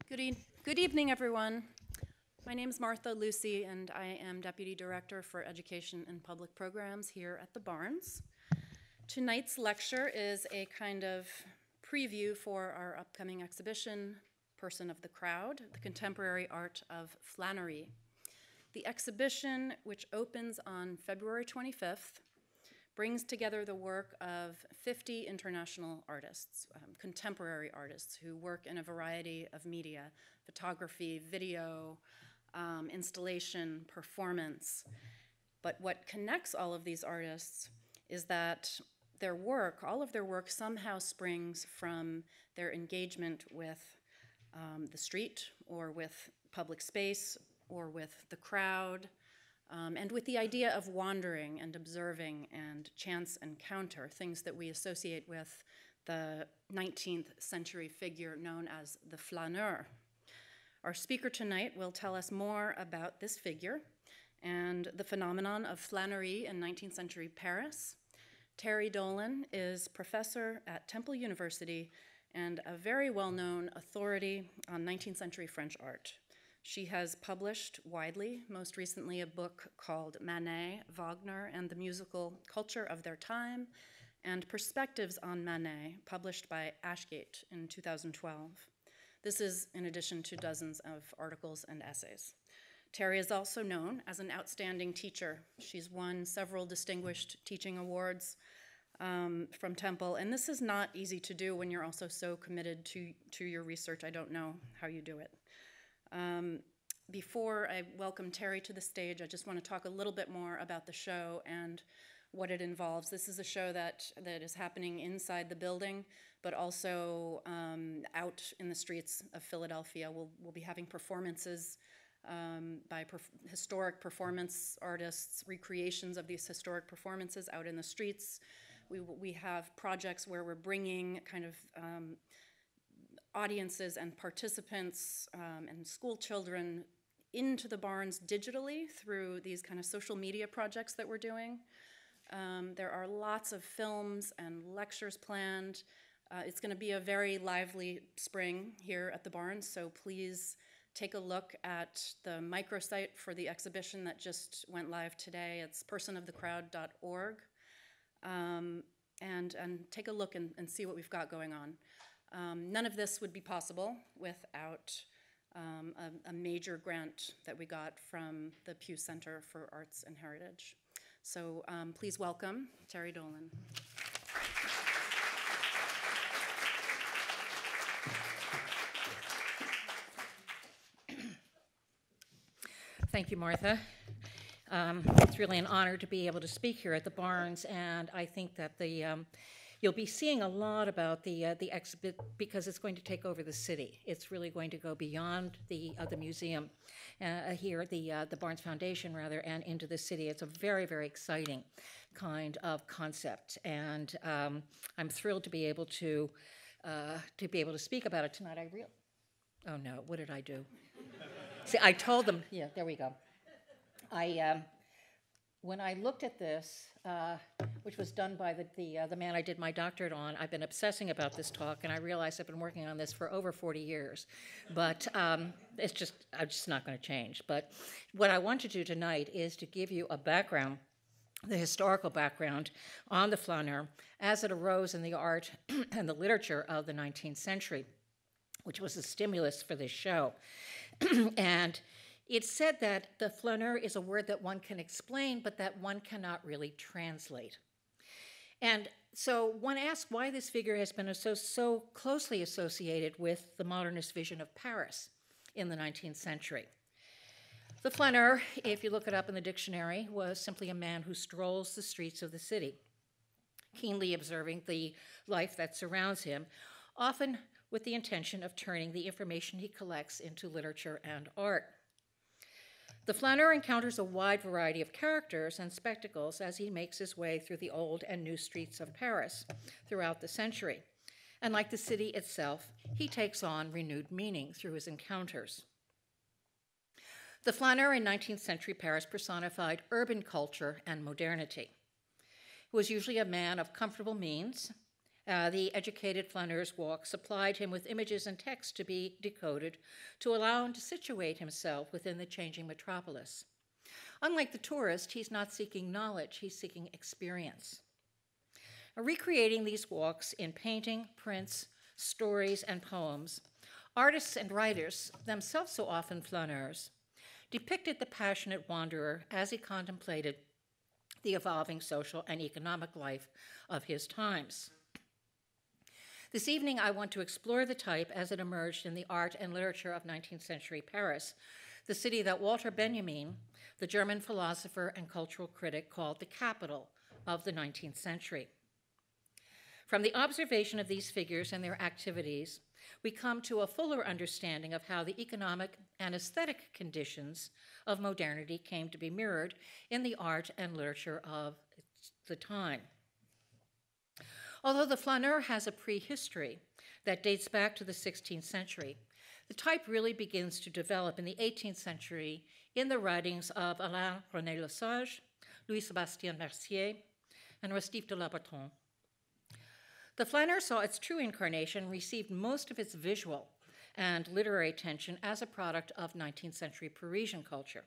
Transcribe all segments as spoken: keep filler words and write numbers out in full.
Good, e good evening, everyone. My name is Martha Lucy, and I am Deputy Director for Education and Public Programs here at the Barnes. Tonight's lecture is a kind of preview for our upcoming exhibition, Person of the Crowd, the Contemporary Art of Flânerie. The exhibition, which opens on February twenty-fifth, brings together the work of fifty international artists, um, contemporary artists who work in a variety of media, photography, video, um, installation, performance. But what connects all of these artists is that their work, all of their work somehow springs from their engagement with um, the street or with public space or with the crowd, Um, and with the idea of wandering and observing and chance encounter, things that we associate with the nineteenth century figure known as the flâneur. Our speaker tonight will tell us more about this figure and the phenomenon of flânerie in nineteenth century Paris. Terese Dolan is professor at Temple University and a very well-known authority on nineteenth century French art. She has published widely, most recently a book called Manet, Wagner, and the Musical Culture of Their Time, and Perspectives on Manet, published by Ashgate in two thousand twelve. This is in addition to dozens of articles and essays. Terry is also known as an outstanding teacher. She's won several distinguished teaching awards um, from Temple, and this is not easy to do when you're also so committed to, to your research. I don't know how you do it. Um, before I welcome Terry to the stage, I just want to talk a little bit more about the show and what it involves. This is a show that, that is happening inside the building, but also um, out in the streets of Philadelphia. We'll, we'll be having performances um, by perf historic performance artists, recreations of these historic performances out in the streets. We, we have projects where we're bringing kind of um, audiences and participants um, and school children into the Barnes digitally through these kind of social media projects that we're doing. Um, there are lots of films and lectures planned. Uh, it's going to be a very lively spring here at the Barnes, so please take a look at the microsite for the exhibition that just went live today. It's person of the crowd dot org. Um, and, and take a look and, and see what we've got going on. Um, none of this would be possible without um, a, a major grant that we got from the Pew Center for Arts and Heritage. So um, please welcome Terese Dolan. Thank you, Martha. Um, it's really an honor to be able to speak here at the Barnes, and I think that the um, you'll be seeing a lot about the uh, the exhibit because it's going to take over the city. It's really going to go beyond the uh, the museum uh, here, the uh, the Barnes Foundation rather, and into the city. It's a very very exciting kind of concept, and um, I'm thrilled to be able to uh, to be able to speak about it tonight. I real oh no, what did I do? See, I told them. Yeah, there we go. I. Um, When I looked at this, uh, which was done by the, the, uh, the man I did my doctorate on, I've been obsessing about this talk, and I realized I've been working on this for over forty years. But um, it's just, I'm just not going to change. But what I want to do tonight is to give you a background, the historical background on the flâneur as it arose in the art and the literature of the nineteenth century, which was a stimulus for this show. And it's said that the flâneur is a word that one can explain, but that one cannot really translate. And so one asks why this figure has been so, so closely associated with the modernist vision of Paris in the nineteenth century. The flâneur, if you look it up in the dictionary, was simply a man who strolls the streets of the city, keenly observing the life that surrounds him, often with the intention of turning the information he collects into literature and art. The flâneur encounters a wide variety of characters and spectacles as he makes his way through the old and new streets of Paris throughout the century. And like the city itself, he takes on renewed meaning through his encounters. The flâneur in nineteenth century Paris personified urban culture and modernity. He was usually a man of comfortable means Uh, the educated flaneur's walk supplied him with images and text to be decoded to allow him to situate himself within the changing metropolis. Unlike the tourist, he's not seeking knowledge, he's seeking experience. Recreating these walks in painting, prints, stories, and poems, artists and writers, themselves so often flaneurs, depicted the passionate wanderer as he contemplated the evolving social and economic life of his times. This evening, I want to explore the type as it emerged in the art and literature of nineteenth century Paris, the city that Walter Benjamin, the German philosopher and cultural critic, called the capital of the nineteenth century. From the observation of these figures and their activities, we come to a fuller understanding of how the economic and aesthetic conditions of modernity came to be mirrored in the art and literature of the time. Although the flaneur has a prehistory that dates back to the sixteenth century, the type really begins to develop in the eighteenth century in the writings of Alain René Lesage, Louis-Sébastien Mercier, and Restif de la Bretonne. The flaneur saw its true incarnation, received most of its visual and literary attention as a product of nineteenth century Parisian culture.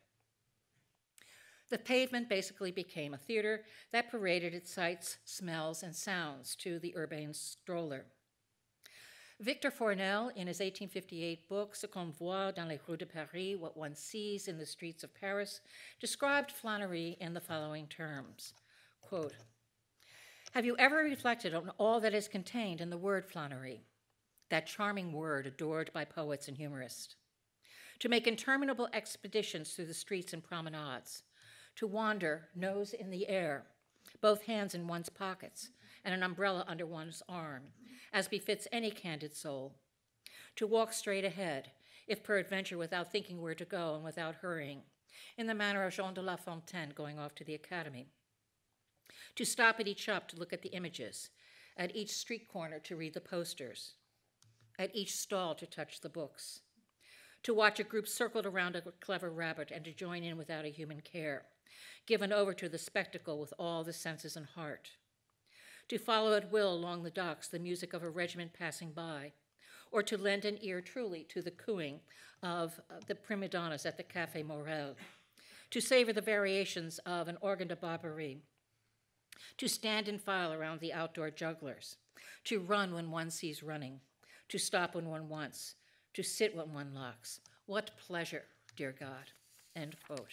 The pavement basically became a theater that paraded its sights, smells, and sounds to the urban stroller. Victor Fournel, in his eighteen fifty-eight book, Ce qu'on voit dans les rues de Paris, What One Sees in the Streets of Paris, described flânerie in the following terms, quote, "Have you ever reflected on all that is contained in the word flânerie, that charming word adored by poets and humorists? To make interminable expeditions through the streets and promenades, to wander, nose in the air, both hands in one's pockets, and an umbrella under one's arm, as befits any candid soul, to walk straight ahead, if peradventure without thinking where to go and without hurrying, in the manner of Jean de La Fontaine going off to the academy, to stop at each shop to look at the images, at each street corner to read the posters, at each stall to touch the books, to watch a group circled around a clever rabbit and to join in without a human care, given over to the spectacle with all the senses and heart, to follow at will along the docks the music of a regiment passing by, or to lend an ear truly to the cooing of the prima donnas at the Café Morel, to savor the variations of an organ de Barbarie, to stand in file around the outdoor jugglers, to run when one sees running, to stop when one wants, to sit when one locks. What pleasure, dear God," end quote.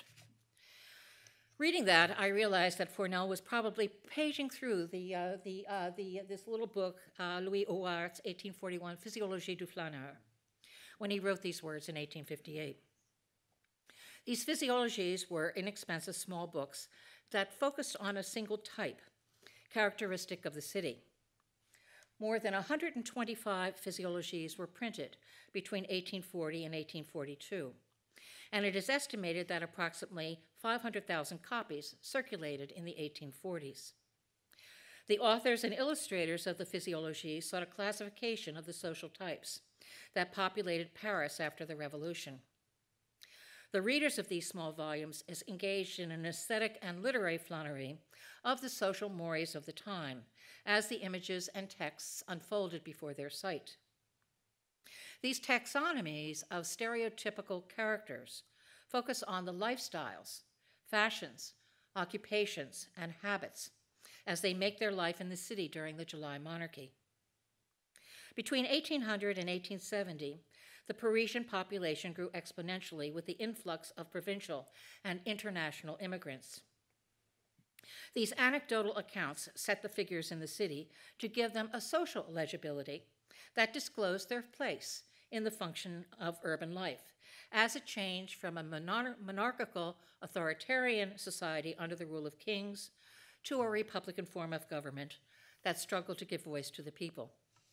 Reading that, I realized that Fournel was probably paging through the, uh, the, uh, the, this little book, uh, Louis Ouart's eighteen forty-one, Physiologie du flâneur, when he wrote these words in eighteen fifty-eight. These physiologies were inexpensive small books that focused on a single type, characteristic of the city. More than one hundred twenty-five physiologies were printed between eighteen forty and eighteen forty-two, and it is estimated that approximately five hundred thousand copies circulated in the eighteen forties. The authors and illustrators of the physiologies sought a classification of the social types that populated Paris after the Revolution. The readers of these small volumes is engaged in an aesthetic and literary flânerie of the social mores of the time as the images and texts unfolded before their sight. These taxonomies of stereotypical characters focus on the lifestyles, fashions, occupations, and habits as they make their life in the city during the July Monarchy. Between eighteen hundred and eighteen seventy, the Parisian population grew exponentially with the influx of provincial and international immigrants. These anecdotal accounts set the figures in the city to give them a social legibility that disclosed their place in the function of urban life, as it changed from a monar- monarchical, authoritarian society under the rule of kings to a republican form of government that struggled to give voice to the people.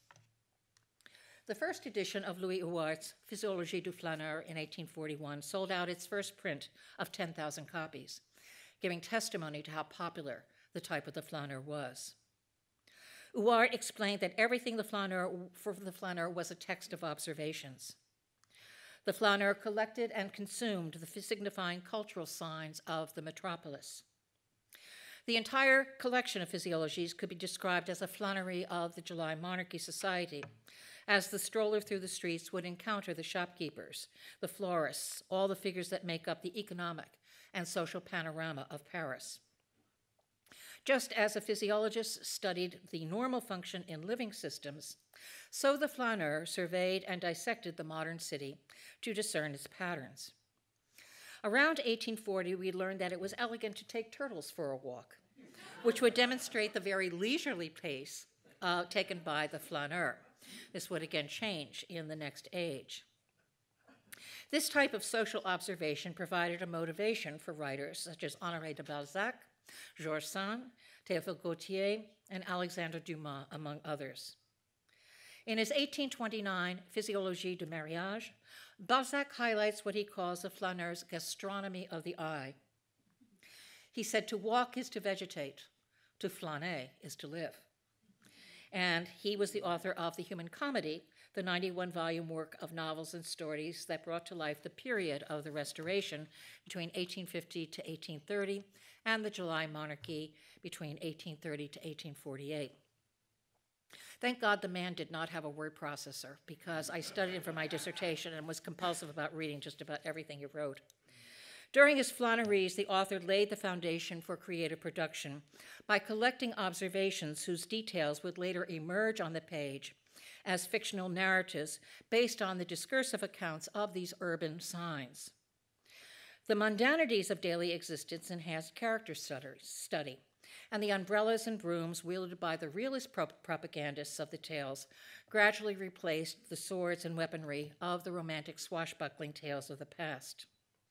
The first edition of Louis Ouart's Physiologie du flâneur in eighteen forty-one sold out its first print of ten thousand copies, giving testimony to how popular the type of the flâneur was. Ouart explained that everything the flâneur, for the flâneur was a text of observations. The flâneur collected and consumed the signifying cultural signs of the metropolis. The entire collection of physiologies could be described as a flânerie of the July Monarchy Society, as the stroller through the streets would encounter the shopkeepers, the florists, all the figures that make up the economic and social panorama of Paris. Just as a physiologist studied the normal function in living systems, so the flâneur surveyed and dissected the modern city to discern its patterns. Around eighteen forty, we learned that it was elegant to take turtles for a walk, which would demonstrate the very leisurely pace uh, taken by the flâneur. This would again change in the next age. This type of social observation provided a motivation for writers such as Honoré de Balzac, Georges Sand, Théophile Gautier, and Alexandre Dumas, among others. In his eighteen twenty-nine Physiologie du Mariage, Balzac highlights what he calls the flaneur's gastronomy of the eye. He said, to walk is to vegetate, to flâner is to live. And he was the author of The Human Comedy, the ninety-one volume work of novels and stories that brought to life the period of the Restoration between eighteen fifty to eighteen thirty and the July Monarchy between eighteen thirty to eighteen forty-eight. Thank God the man did not have a word processor, because I studied him for my dissertation and was compulsive about reading just about everything he wrote. During his flâneries, the author laid the foundation for creative production by collecting observations whose details would later emerge on the page as fictional narratives based on the discursive accounts of these urban signs. The mundanities of daily existence enhanced character study, and the umbrellas and brooms wielded by the realist pro propagandists of the tales gradually replaced the swords and weaponry of the romantic swashbuckling tales of the past.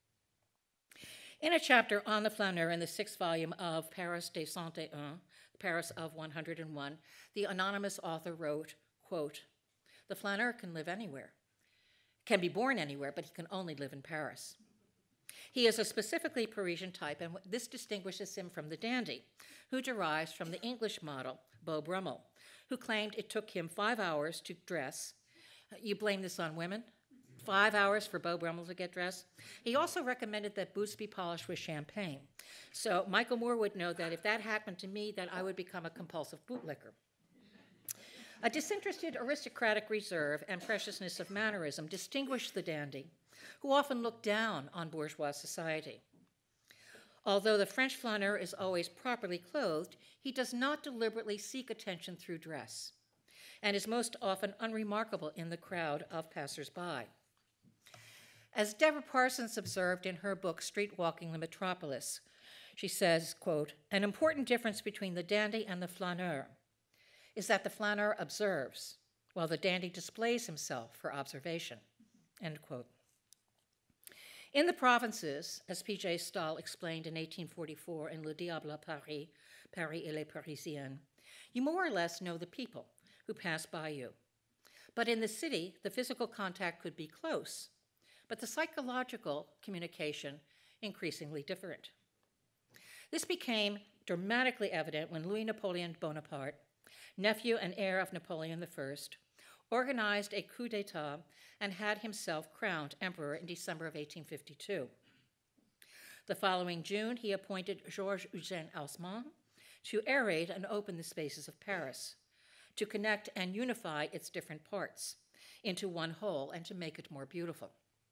In a chapter on the flâneur in the sixth volume of Paris des cent et un, Paris of one hundred and one, the anonymous author wrote, quote, "The flâneur can live anywhere, can be born anywhere, but he can only live in Paris. He is a specifically Parisian type, and this distinguishes him from the dandy, who derives from the English model, Beau Brummel, who claimed it took him five hours to dress. You blame this on women? Five hours for Beau Brummel to get dressed? He also recommended that boots be polished with champagne. So Michael Moore would know that if that happened to me, then I would become a compulsive bootlicker. A disinterested aristocratic reserve and preciousness of mannerism distinguished the dandy, who often looked down on bourgeois society. Although the French flâneur is always properly clothed, he does not deliberately seek attention through dress, and is most often unremarkable in the crowd of passers-by. As Deborah Parsons observed in her book, Street Walking the Metropolis, she says, quote, "An important difference between the dandy and the flâneur is that the flâneur observes, while the dandy displays himself for observation," end quote. In the provinces, as P J Stahl explained in eighteen forty-four in Le Diable à Paris, Paris et les Parisiennes, you more or less know the people who pass by you. But in the city, the physical contact could be close, but the psychological communication increasingly different. This became dramatically evident when Louis Napoleon Bonaparte, nephew and heir of Napoleon the First, organized a coup d'etat and had himself crowned emperor in December of eighteen fifty-two. The following June, he appointed Georges Eugène Haussmann to aerate and open the spaces of Paris, to connect and unify its different parts into one whole and to make it more beautiful.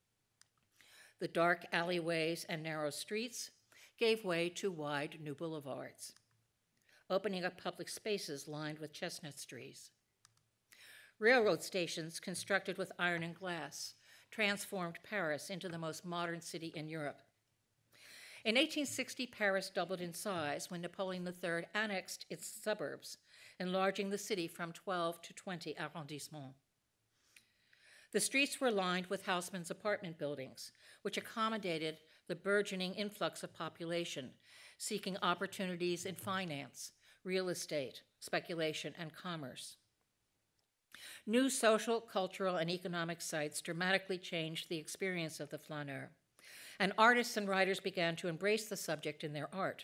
The dark alleyways and narrow streets gave way to wide new boulevards, opening up public spaces lined with chestnut trees. Railroad stations constructed with iron and glass transformed Paris into the most modern city in Europe. In eighteen sixty, Paris doubled in size when Napoleon the Third annexed its suburbs, enlarging the city from twelve to twenty arrondissements. The streets were lined with Haussmann's apartment buildings, which accommodated the burgeoning influx of population seeking opportunities in finance, real estate, speculation, and commerce. New social, cultural, and economic sites dramatically changed the experience of the flâneur, and artists and writers began to embrace the subject in their art.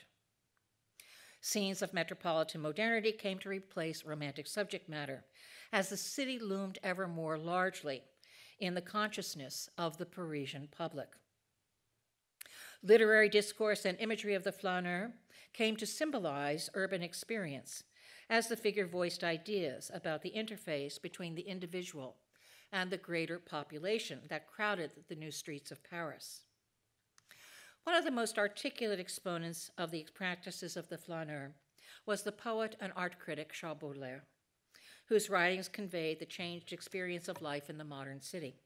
Scenes of metropolitan modernity came to replace romantic subject matter, as the city loomed ever more largely in the consciousness of the Parisian public. Literary discourse and imagery of the flâneur came to symbolize urban experience, as the figure voiced ideas about the interface between the individual and the greater population that crowded the new streets of Paris. One of the most articulate exponents of the practices of the flâneur was the poet and art critic Charles Baudelaire, whose writings conveyed the changed experience of life in the modern city.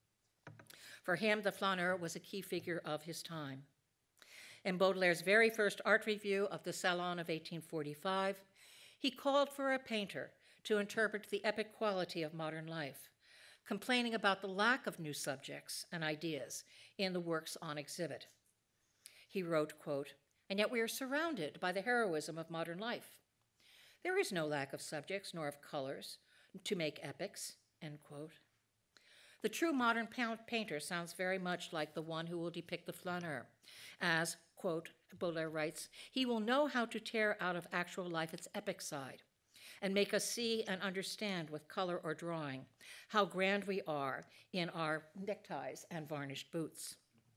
For him, the flâneur was a key figure of his time. In Baudelaire's very first art review of the Salon of eighteen forty-five, he called for a painter to interpret the epic quality of modern life, complaining about the lack of new subjects and ideas in the works on exhibit. He wrote, quote, "And yet we are surrounded by the heroism of modern life. There is no lack of subjects nor of colors to make epics," end quote. The true modern painter sounds very much like the one who will depict the flâneur, as, quote, Baudelaire writes, "He will know how to tear out of actual life its epic side and make us see and understand with color or drawing how grand we are in our neckties and varnished boots."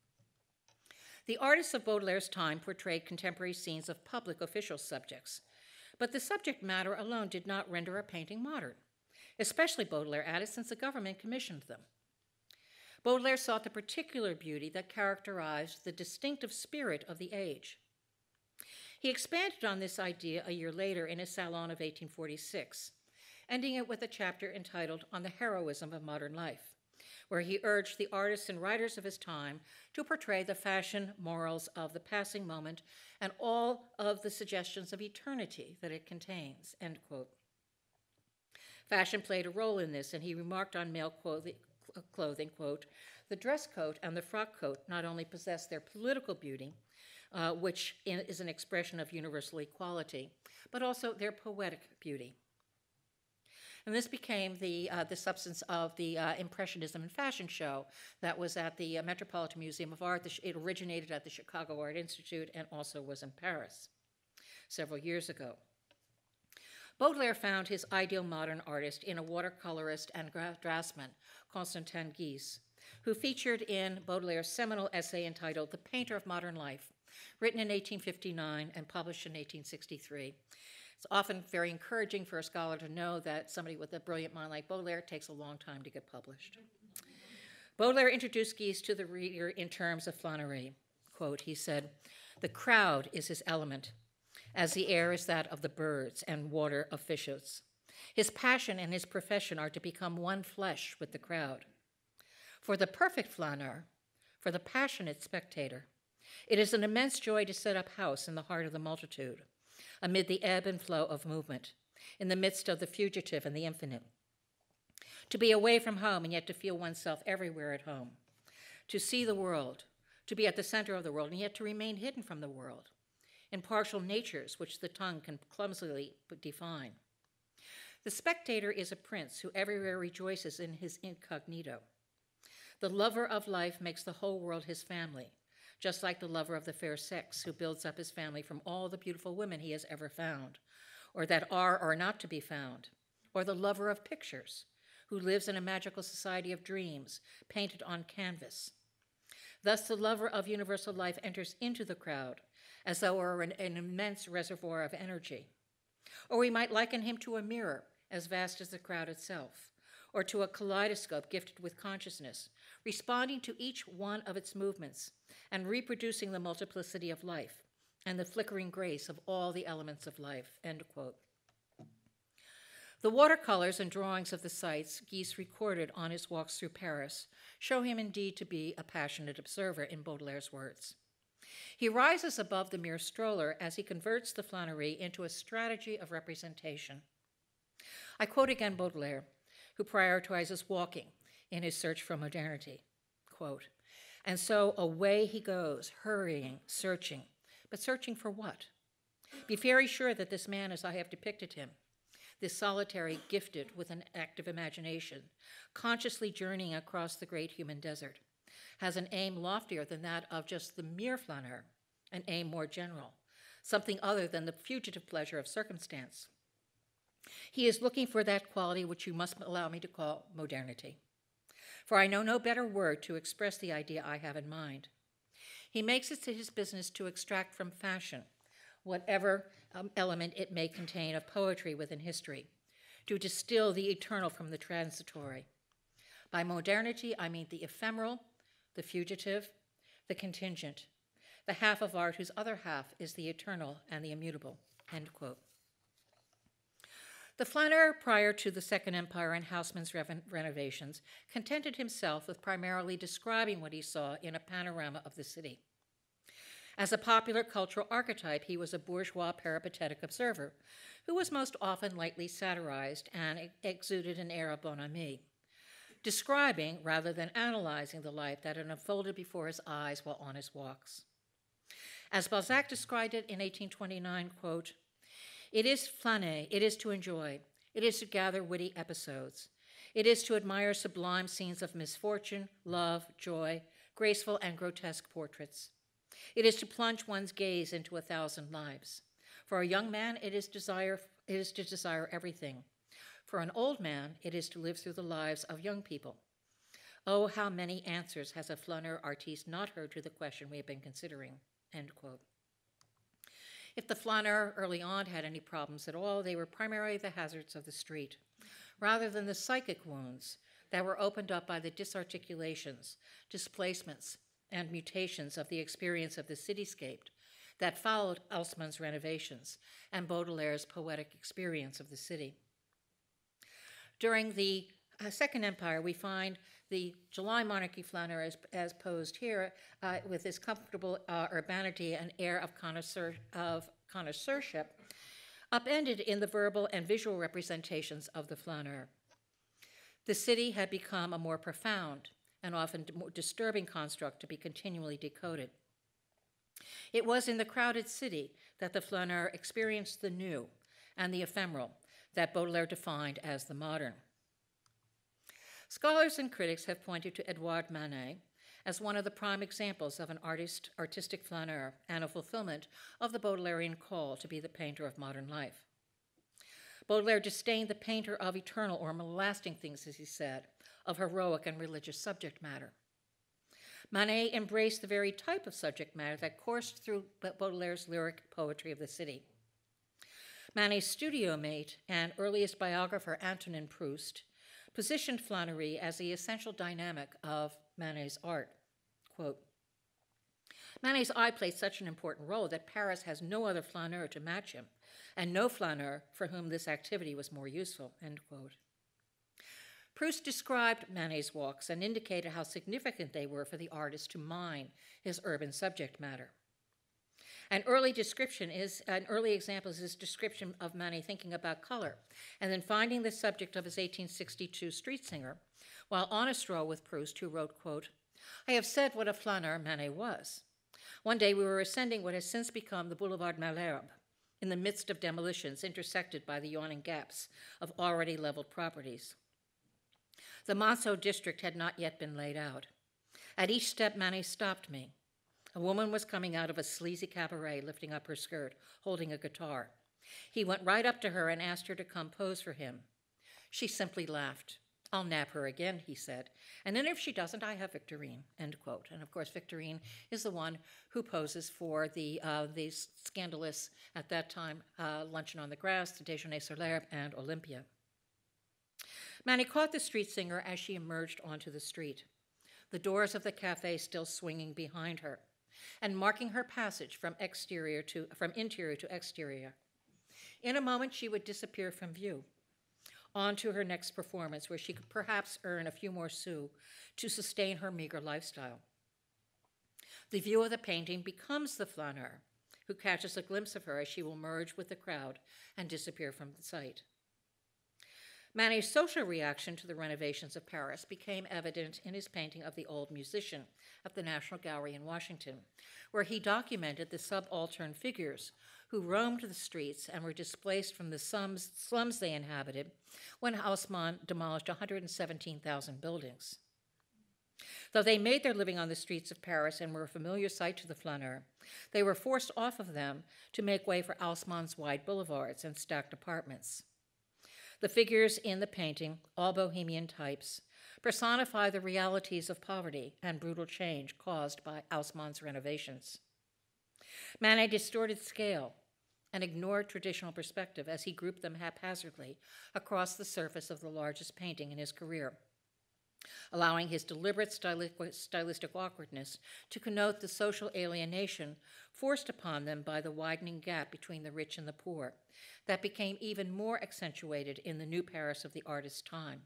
The artists of Baudelaire's time portrayed contemporary scenes of public official subjects, but the subject matter alone did not render a painting modern, especially, Baudelaire added, since the government commissioned them. Baudelaire sought the particular beauty that characterized the distinctive spirit of the age. He expanded on this idea a year later in his Salon of eighteen forty-six, ending it with a chapter entitled On the Heroism of Modern Life, where he urged the artists and writers of his time to portray the fashion morals of the passing moment and all of the suggestions of eternity that it contains, end quote. Fashion played a role in this, and he remarked on male clothing, clothing, quote, "The dress coat and the frock coat not only possess their political beauty, uh, which is an expression of universal equality, but also their poetic beauty." And this became the, uh, the substance of the uh, Impressionism and Fashion show that was at the uh, Metropolitan Museum of Art. It originated at the Chicago Art Institute and also was in Paris several years ago. Baudelaire found his ideal modern artist in a watercolorist and draftsman, Constantin Guise, who featured in Baudelaire's seminal essay entitled The Painter of Modern Life, written in eighteen fifty-nine and published in eighteen sixty-three. It's often very encouraging for a scholar to know that somebody with a brilliant mind like Baudelaire takes a long time to get published. Baudelaire introduced Guise to the reader in terms of flânerie. Quote, he said, "The crowd is his element, as the air is that of the birds and water of fishes. His passion and his profession are to become one flesh with the crowd. For the perfect flâneur, for the passionate spectator, it is an immense joy to set up house in the heart of the multitude, amid the ebb and flow of movement, in the midst of the fugitive and the infinite. To be away from home and yet to feel oneself everywhere at home. To see the world, to be at the center of the world and yet to remain hidden from the world, in partial natures which the tongue can clumsily define. The spectator is a prince who everywhere rejoices in his incognito. The lover of life makes the whole world his family, just like the lover of the fair sex who builds up his family from all the beautiful women he has ever found, or that are or not to be found, or the lover of pictures who lives in a magical society of dreams painted on canvas. Thus the lover of universal life enters into the crowd as though it were an, an immense reservoir of energy. Or we might liken him to a mirror as vast as the crowd itself, or to a kaleidoscope gifted with consciousness, responding to each one of its movements and reproducing the multiplicity of life and the flickering grace of all the elements of life, end quote. The watercolors and drawings of the sights Guise recorded on his walks through Paris show him indeed to be a passionate observer, in Baudelaire's words. He rises above the mere stroller as he converts the flânerie into a strategy of representation. I quote again Baudelaire, who prioritizes walking in his search for modernity. Quote, "And so away he goes, hurrying, searching. But searching for what? Be very sure that this man as I have depicted him, this solitary, gifted with an active imagination, consciously journeying across the great human desert, has an aim loftier than that of just the mere flâneur, an aim more general, something other than the fugitive pleasure of circumstance. He is looking for that quality which you must allow me to call modernity. For I know no better word to express the idea I have in mind. He makes it his business to extract from fashion whatever um, element it may contain of poetry within history, to distill the eternal from the transitory. By modernity, I mean the ephemeral, the fugitive, the contingent, the half of art whose other half is the eternal and the immutable, end quote. The flâneur, prior to the Second Empire and Haussmann's renovations, contented himself with primarily describing what he saw in a panorama of the city. As a popular cultural archetype, he was a bourgeois peripatetic observer who was most often lightly satirized and exuded an air of bonhomie, describing rather than analyzing the life that had unfolded before his eyes while on his walks. As Balzac described it in eighteen twenty-nine, quote, "It is flâner, it is to enjoy, it is to gather witty episodes, it is to admire sublime scenes of misfortune, love, joy, graceful and grotesque portraits. It is to plunge one's gaze into a thousand lives. For a young man, it is, desire, it is to desire everything. For an old man, it is to live through the lives of young people. Oh, how many answers has a flâneur artiste not heard to the question we have been considering," end quote. If the flâneur early on had any problems at all, they were primarily the hazards of the street, rather than the psychic wounds that were opened up by the disarticulations, displacements, and mutations of the experience of the cityscape that followed Haussmann's renovations and Baudelaire's poetic experience of the city. During the uh, Second Empire, we find the July monarchy flâneur as, as posed here uh, with his comfortable uh, urbanity and air of, connoisseur, of connoisseurship, upended in the verbal and visual representations of the flâneur. The city had become a more profound and often more disturbing construct to be continually decoded. It was in the crowded city that the flâneur experienced the new and the ephemeral that Baudelaire defined as the modern. Scholars and critics have pointed to Edouard Manet as one of the prime examples of an artist, artistic flâneur and a fulfillment of the Baudelairean call to be the painter of modern life. Baudelaire disdained the painter of eternal or lasting things, as he said, of heroic and religious subject matter. Manet embraced the very type of subject matter that coursed through Baudelaire's lyric poetry of the city. Manet's studio mate and earliest biographer, Antonin Proust, positioned flânerie as the essential dynamic of Manet's art. Quote, "Manet's eye played such an important role that Paris has no other flâneur to match him, and no flâneur for whom this activity was more useful," end quote. Proust described Manet's walks and indicated how significant they were for the artist to mine his urban subject matter. An early description is, an early example is his description of Manet thinking about color, and then finding the subject of his eighteen sixty-two Street Singer, while on a stroll with Proust, who wrote, quote, "I have said what a flâneur Manet was. One day we were ascending what has since become the Boulevard Malherbe, in the midst of demolitions intersected by the yawning gaps of already leveled properties. The Monceau district had not yet been laid out. At each step, Manet stopped me. A woman was coming out of a sleazy cabaret, lifting up her skirt, holding a guitar. He went right up to her and asked her to come pose for him. She simply laughed. 'I'll nab her again,' he said, 'and then if she doesn't, I have Victorine,' end quote." And of course, Victorine is the one who poses for the, uh, the scandalous, at that time, uh, Luncheon on the Grass, the Déjeuner sur l'Herbe, and Olympia. Manet caught the street singer as she emerged onto the street, the doors of the cafe still swinging behind her, and marking her passage from exterior to from interior to exterior. In a moment, she would disappear from view, on to her next performance, where she could perhaps earn a few more sous to sustain her meager lifestyle. The view of the painting becomes the flâneur, who catches a glimpse of her as she will merge with the crowd and disappear from the sight. Manet's social reaction to the renovations of Paris became evident in his painting of the Old Musician at the National Gallery in Washington, where he documented the subaltern figures who roamed the streets and were displaced from the slums, slums they inhabited when Haussmann demolished one hundred seventeen thousand buildings. Though they made their living on the streets of Paris and were a familiar sight to the flâneur, they were forced off of them to make way for Haussmann's wide boulevards and stacked apartments. The figures in the painting, all bohemian types, personify the realities of poverty and brutal change caused by Haussmann's renovations. Manet distorted scale and ignored traditional perspective as he grouped them haphazardly across the surface of the largest painting in his career, allowing his deliberate stylistic awkwardness to connote the social alienation forced upon them by the widening gap between the rich and the poor that became even more accentuated in the new Paris of the artist's time.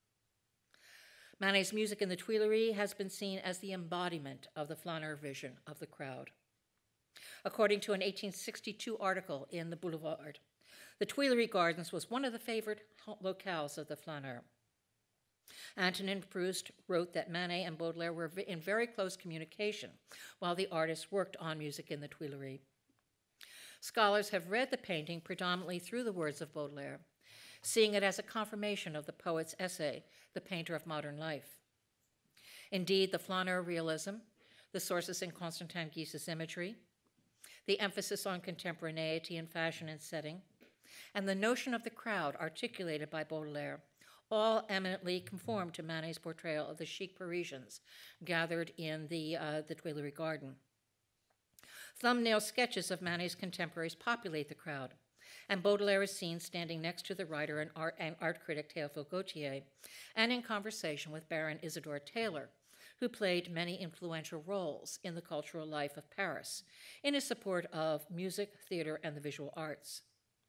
Manet's music in the Tuileries has been seen as the embodiment of the flâneur vision of the crowd. According to an eighteen sixty-two article in the Boulevard, the Tuileries Gardens was one of the favorite locales of the flâneur. Antonin Proust wrote that Manet and Baudelaire were in very close communication while the artist worked on music in the Tuileries. Scholars have read the painting predominantly through the words of Baudelaire, seeing it as a confirmation of the poet's essay, The Painter of Modern Life. Indeed, the flâneur realism, the sources in Constantin Guis's imagery, the emphasis on contemporaneity in fashion and setting, and the notion of the crowd articulated by Baudelaire all eminently conform to Manet's portrayal of the chic Parisians gathered in the, uh, the Tuileries Garden. Thumbnail sketches of Manet's contemporaries populate the crowd, and Baudelaire is seen standing next to the writer and art, and art critic Théophile Gautier, and in conversation with Baron Isidore Taylor, who played many influential roles in the cultural life of Paris in his support of music, theater, and the visual arts.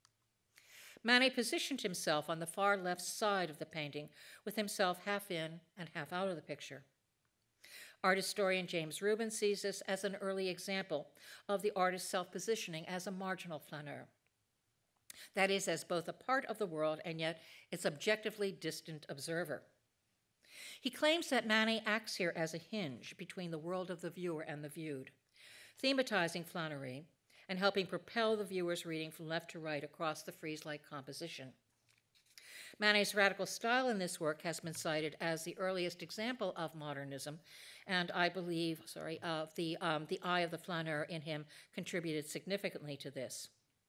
Manet positioned himself on the far left side of the painting, with himself half in and half out of the picture. Art historian James Rubin sees this as an early example of the artist's self-positioning as a marginal flâneur. That is, as both a part of the world and yet its objectively distant observer. He claims that Manet acts here as a hinge between the world of the viewer and the viewed, thematizing flânerie and helping propel the viewer's reading from left to right across the frieze-like composition. Manet's radical style in this work has been cited as the earliest example of modernism, and I believe, sorry, uh, the, um, the eye of the flâneur in him contributed significantly to this.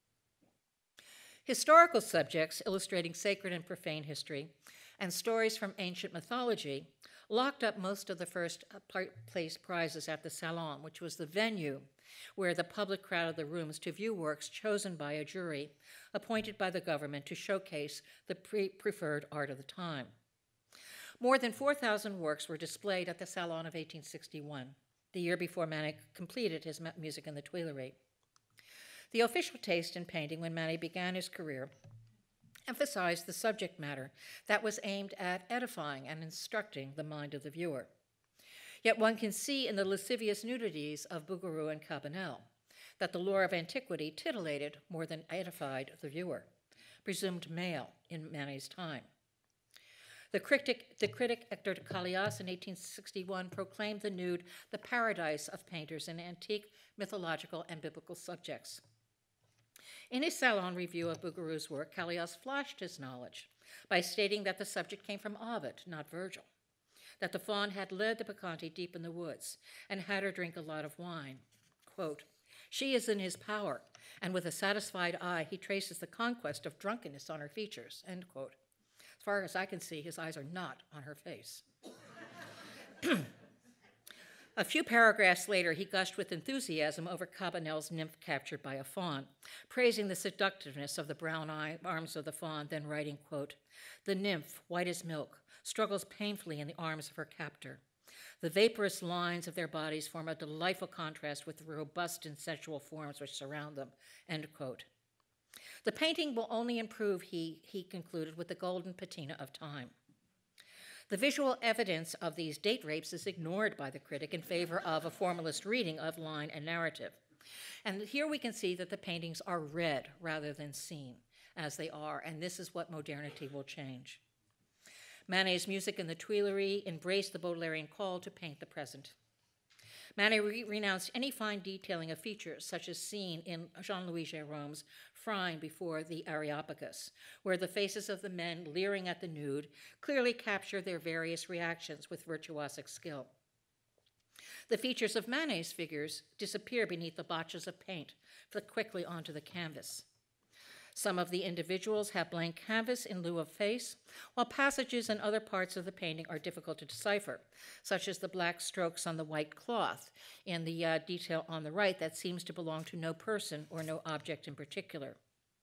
Historical subjects illustrating sacred and profane history and stories from ancient mythology locked up most of the first place prizes at the Salon, which was the venue where the public crowded the rooms to view works chosen by a jury appointed by the government to showcase the pre preferred art of the time. More than four thousand works were displayed at the Salon of eighteen sixty-one, the year before Manet completed his music in the Tuileries. The official taste in painting when Manet began his career emphasized the subject matter that was aimed at edifying and instructing the mind of the viewer. Yet one can see in the lascivious nudities of Bouguereau and Cabanel that the lore of antiquity titillated more than edified the viewer, presumed male in Manet's time. The critic, the critic Hector de Callias in eighteen sixty-one proclaimed the nude the paradise of painters in antique, mythological, and biblical subjects. In his Salon review of Bouguereau's work, Callias flashed his knowledge by stating that the subject came from Ovid, not Virgil, that the faun had led the Bacchante deep in the woods and had her drink a lot of wine. Quote, "She is in his power, and with a satisfied eye he traces the conquest of drunkenness on her features," end quote. As far as I can see, his eyes are not on her face. A few paragraphs later, he gushed with enthusiasm over Cabanel's nymph captured by a faun, praising the seductiveness of the brown eye, arms of the faun, then writing, quote, "The nymph, white as milk, struggles painfully in the arms of her captor. The vaporous lines of their bodies form a delightful contrast with the robust and sensual forms which surround them," end quote. The painting will only improve, he, he concluded, with the golden patina of time. The visual evidence of these date rapes is ignored by the critic in favor of a formalist reading of line and narrative. And here we can see that the paintings are read rather than seen, as they are, and this is what modernity will change. Manet's music in the Tuileries embraced the Baudelairian call to paint the present. Manet re renounced any fine detailing of features, such as seen in Jean-Louis Gérôme's Phryne before the Areopagus, where the faces of the men leering at the nude clearly capture their various reactions with virtuosic skill. The features of Manet's figures disappear beneath the blotches of paint, flick quickly onto the canvas. Some of the individuals have blank canvas in lieu of face, while passages and other parts of the painting are difficult to decipher, such as the black strokes on the white cloth in the uh, detail on the right that seems to belong to no person or no object in particular.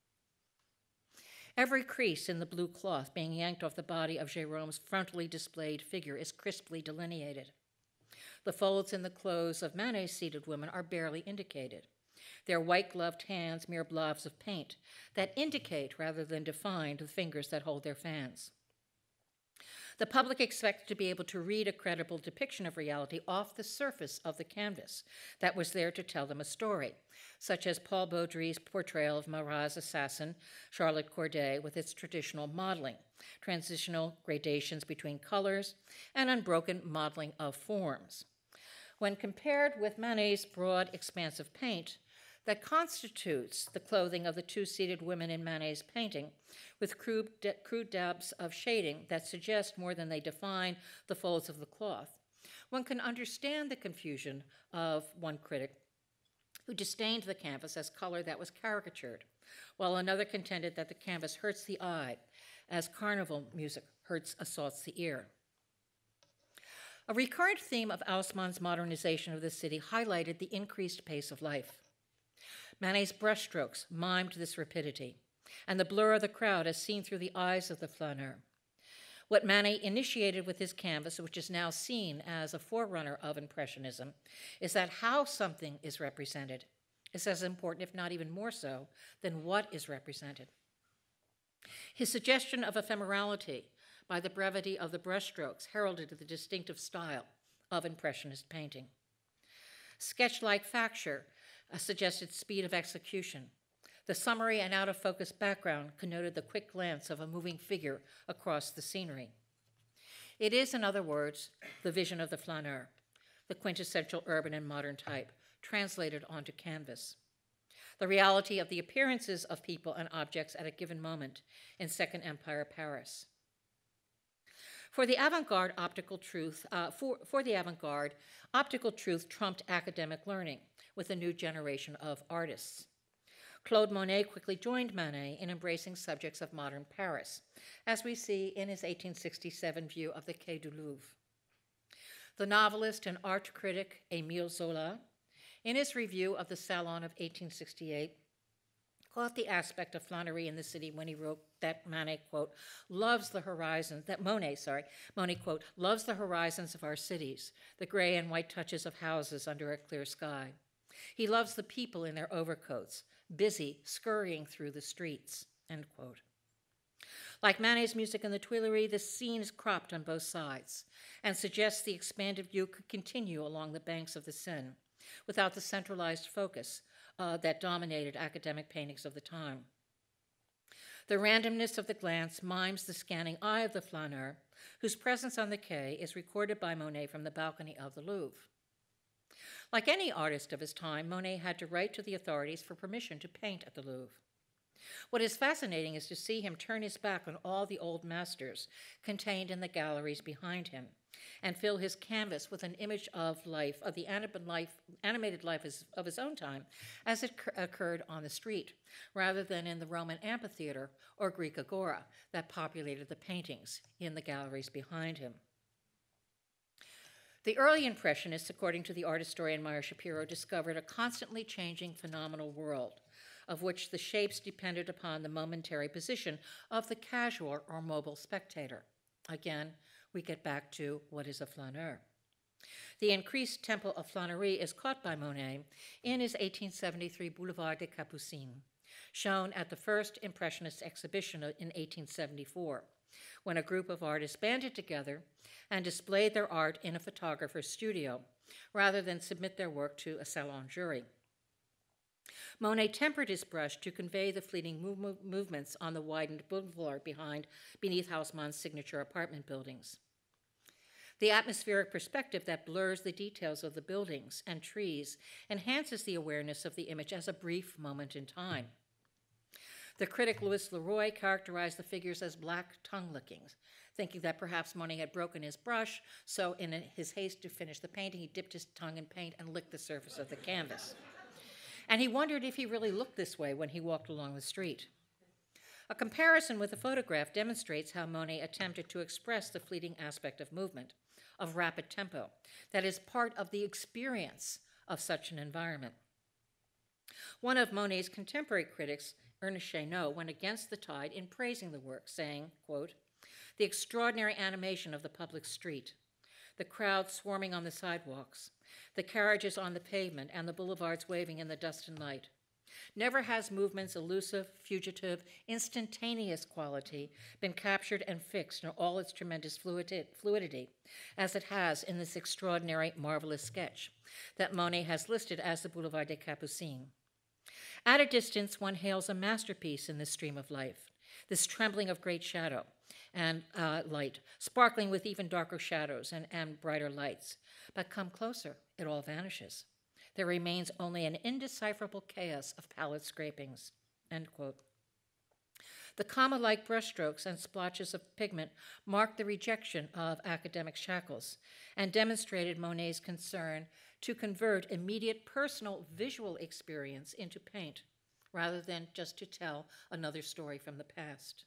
Every crease in the blue cloth being yanked off the body of Gérôme's frontally displayed figure is crisply delineated. The folds in the clothes of Manet's seated women are barely indicated. Their white-gloved hands mere blobs of paint that indicate rather than define the fingers that hold their fans. The public expected to be able to read a credible depiction of reality off the surface of the canvas that was there to tell them a story, such as Paul Baudry's portrayal of Marat's assassin, Charlotte Corday, with its traditional modeling, transitional gradations between colors, and unbroken modeling of forms. When compared with Manet's broad, expansive paint, that constitutes the clothing of the two seated women in Manet's painting, with crude, crude dabs of shading that suggest more than they define the folds of the cloth, one can understand the confusion of one critic who disdained the canvas as color that was caricatured, while another contended that the canvas hurts the eye, as carnival music hurts assaults the ear. A recurrent theme of Haussmann's modernization of the city highlighted the increased pace of life. Manet's brushstrokes mimed this rapidity, and the blur of the crowd as seen through the eyes of the flâneur. What Manet initiated with his canvas, which is now seen as a forerunner of Impressionism, is that how something is represented is as important, if not even more so, than what is represented. His suggestion of ephemerality by the brevity of the brushstrokes heralded the distinctive style of Impressionist painting. Sketch-like facture uh, suggested speed of execution. The summary and out-of-focus background connoted the quick glance of a moving figure across the scenery. It is, in other words, the vision of the flâneur, the quintessential urban and modern type, translated onto canvas. The reality of the appearances of people and objects at a given moment in Second Empire Paris. For the avant-garde, optical truth, uh, for, for the avant-garde, optical truth trumped academic learning with a new generation of artists. Claude Monet quickly joined Manet in embracing subjects of modern Paris, as we see in his eighteen sixty-seven view of the Quai du Louvre. The novelist and art critic Émile Zola, in his review of the Salon of eighteen sixty-eight, caught the aspect of flânerie in the city when he wrote that Manet, quote, loves the horizon, that Monet, sorry, Monet, quote, loves the horizons of our cities, the gray and white touches of houses under a clear sky. He loves the people in their overcoats, busy, scurrying through the streets, end quote. Like Manet's music in the Tuileries, the scene is cropped on both sides and suggests the expanded view could continue along the banks of the Seine without the centralized focus uh, that dominated academic paintings of the time. The randomness of the glance mimes the scanning eye of the flâneur, whose presence on the quay is recorded by Monet from the balcony of the Louvre. Like any artist of his time, Monet had to write to the authorities for permission to paint at the Louvre. What is fascinating is to see him turn his back on all the old masters contained in the galleries behind him and fill his canvas with an image of life, of the life, animated life of his own time as it occurred on the street, rather than in the Roman amphitheater or Greek agora that populated the paintings in the galleries behind him. The early Impressionists, according to the art historian Meyer Shapiro, discovered a constantly changing phenomenal world, of which the shapes depended upon the momentary position of the casual or mobile spectator. Again, we get back to what is a flâneur. The increased tempo of flânerie is caught by Monet in his eighteen seventy-three Boulevard des Capucines, shown at the first Impressionist exhibition in eighteen seventy-four, when a group of artists banded together and displayed their art in a photographer's studio, rather than submit their work to a salon jury. Monet tempered his brush to convey the fleeting move movements on the widened boulevard behind, beneath Haussmann's signature apartment buildings. The atmospheric perspective that blurs the details of the buildings and trees enhances the awareness of the image as a brief moment in time. The critic Louis Leroy characterized the figures as black tongue-lickings, thinking that perhaps Monet had broken his brush, so in his haste to finish the painting, he dipped his tongue in paint and licked the surface of the canvas. And he wondered if he really looked this way when he walked along the street. A comparison with the photograph demonstrates how Monet attempted to express the fleeting aspect of movement, of rapid tempo, that is part of the experience of such an environment. One of Monet's contemporary critics, Ernest Chénaud, went against the tide in praising the work, saying, quote, "The extraordinary animation of the public street, the crowd swarming on the sidewalks, the carriages on the pavement, and the boulevards waving in the dust and light. Never has movement's elusive, fugitive, instantaneous quality been captured and fixed in all its tremendous fluidity, as it has in this extraordinary, marvelous sketch that Monet has listed as the Boulevard des Capucines. At a distance, one hails a masterpiece in this stream of life, this trembling of great shadow and uh, light, sparkling with even darker shadows and, and brighter lights. But come closer, it all vanishes. There remains only an indecipherable chaos of palette scrapings," end quote. The comma-like brushstrokes and splotches of pigment marked the rejection of academic shackles and demonstrated Monet's concern to convert immediate personal visual experience into paint, rather than just to tell another story from the past.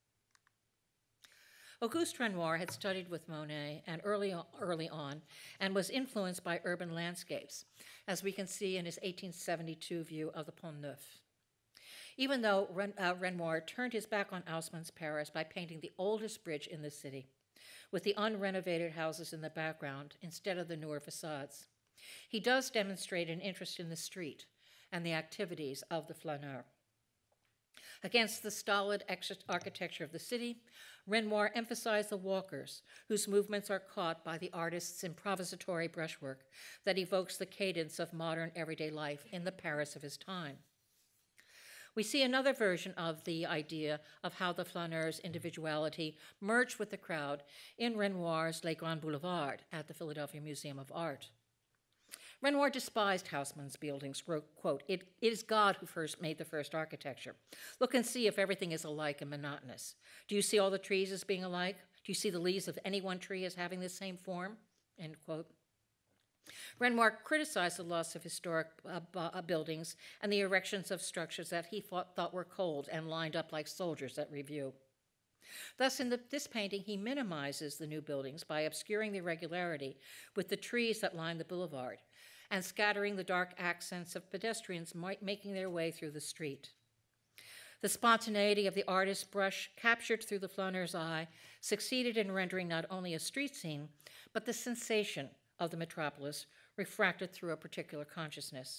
Auguste Renoir had studied with Monet and early on, early on and was influenced by urban landscapes, as we can see in his eighteen seventy-two view of the Pont Neuf. Even though Ren, uh, Renoir turned his back on Haussmann's Paris by painting the oldest bridge in the city, with the unrenovated houses in the background instead of the newer facades, he does demonstrate an interest in the street and the activities of the flâneur. Against the stolid architecture of the city, Renoir emphasized the walkers, whose movements are caught by the artist's improvisatory brushwork that evokes the cadence of modern everyday life in the Paris of his time. We see another version of the idea of how the flaneur's individuality merged with the crowd in Renoir's Les Grands Boulevards at the Philadelphia Museum of Art. Renoir despised Haussmann's buildings, wrote, quote, it, it is God who first made the first architecture. Look and see if everything is alike and monotonous. Do you see all the trees as being alike? Do you see the leaves of any one tree as having the same form? End quote. Renoir criticized the loss of historic uh, uh, buildings and the erections of structures that he thought, thought were cold and lined up like soldiers at review. Thus, in the, this painting, he minimizes the new buildings by obscuring the irregularity with the trees that line the boulevard and scattering the dark accents of pedestrians making their way through the street. The spontaneity of the artist's brush, captured through the flaneur's eye, succeeded in rendering not only a street scene, but the sensation of the metropolis refracted through a particular consciousness.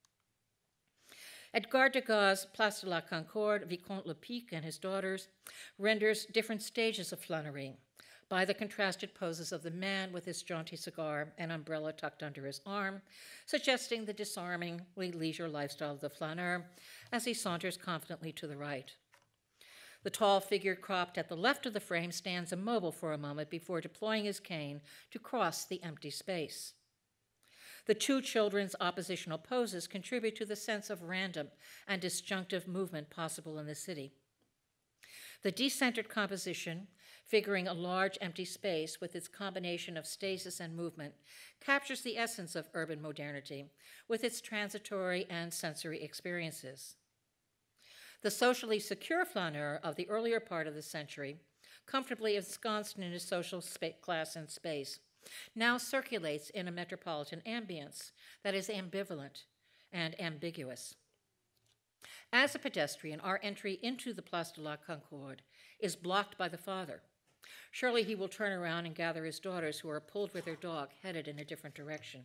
Edgar Degas' Place de la Concorde, Vicomte Lepic and his daughters, renders different stages of flânerie by the contrasted poses of the man with his jaunty cigar and umbrella tucked under his arm, suggesting the disarmingly leisure lifestyle of the flâneur as he saunters confidently to the right. The tall figure cropped at the left of the frame stands immobile for a moment before deploying his cane to cross the empty space. The two children's oppositional poses contribute to the sense of random and disjunctive movement possible in the city. The decentered composition, figuring a large empty space with its combination of stasis and movement, captures the essence of urban modernity with its transitory and sensory experiences. The socially secure flâneur of the earlier part of the century, comfortably ensconced in his social class and space, now circulates in a metropolitan ambience that is ambivalent and ambiguous. As a pedestrian, our entry into the Place de la Concorde is blocked by the father. Surely he will turn around and gather his daughters, who are pulled with their dog, headed in a different direction.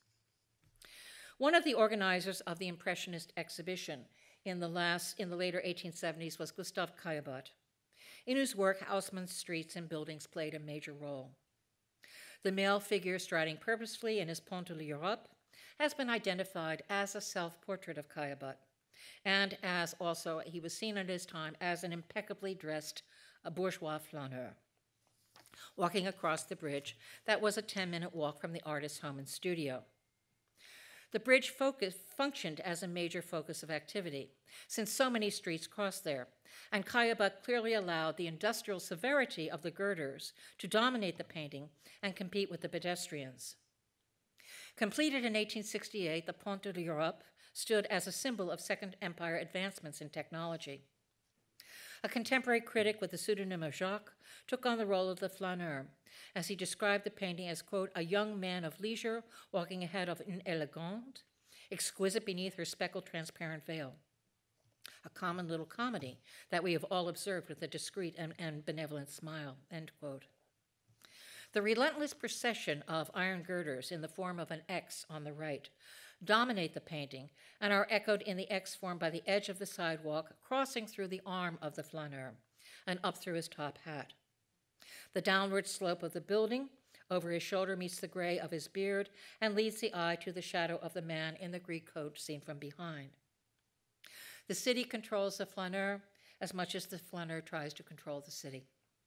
One of the organizers of the Impressionist exhibition in the, last, in the later eighteen seventies was Gustave Caillebotte, in whose work Haussmann's streets and buildings played a major role. The male figure striding purposefully in his Pont de l'Europe has been identified as a self-portrait of Caillebotte, and as also he was seen at his time as an impeccably dressed a bourgeois flâneur, walking across the bridge that was a ten-minute walk from the artist's home and studio. The bridge focus, functioned as a major focus of activity, since so many streets crossed there, and Caillebotte clearly allowed the industrial severity of the girders to dominate the painting and compete with the pedestrians. Completed in eighteen sixty-eight, the Pont de l'Europe stood as a symbol of Second Empire advancements in technology. A contemporary critic with the pseudonym of Jacques took on the role of the flâneur, as he described the painting as, quote, a young man of leisure walking ahead of une élégante, exquisite beneath her speckled transparent veil. A common little comedy that we have all observed with a discreet and, and benevolent smile, end quote. The relentless procession of iron girders in the form of an X on the right dominate the painting and are echoed in the X formed by the edge of the sidewalk crossing through the arm of the flâneur and up through his top hat. The downward slope of the building over his shoulder meets the gray of his beard and leads the eye to the shadow of the man in the Greek coat seen from behind. The city controls the flâneur as much as the flâneur tries to control the city.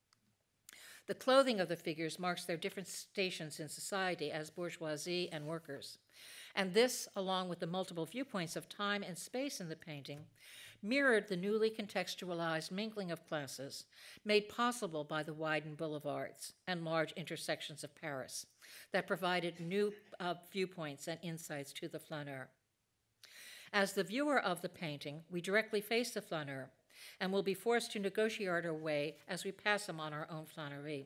The clothing of the figures marks their different stations in society as bourgeoisie and workers. And this, along with the multiple viewpoints of time and space in the painting, mirrored the newly contextualized mingling of classes made possible by the widened boulevards and large intersections of Paris that provided new uh, viewpoints and insights to the flâneur. As the viewer of the painting, we directly face the flâneur and will be forced to negotiate our way as we pass him on our own flânerie.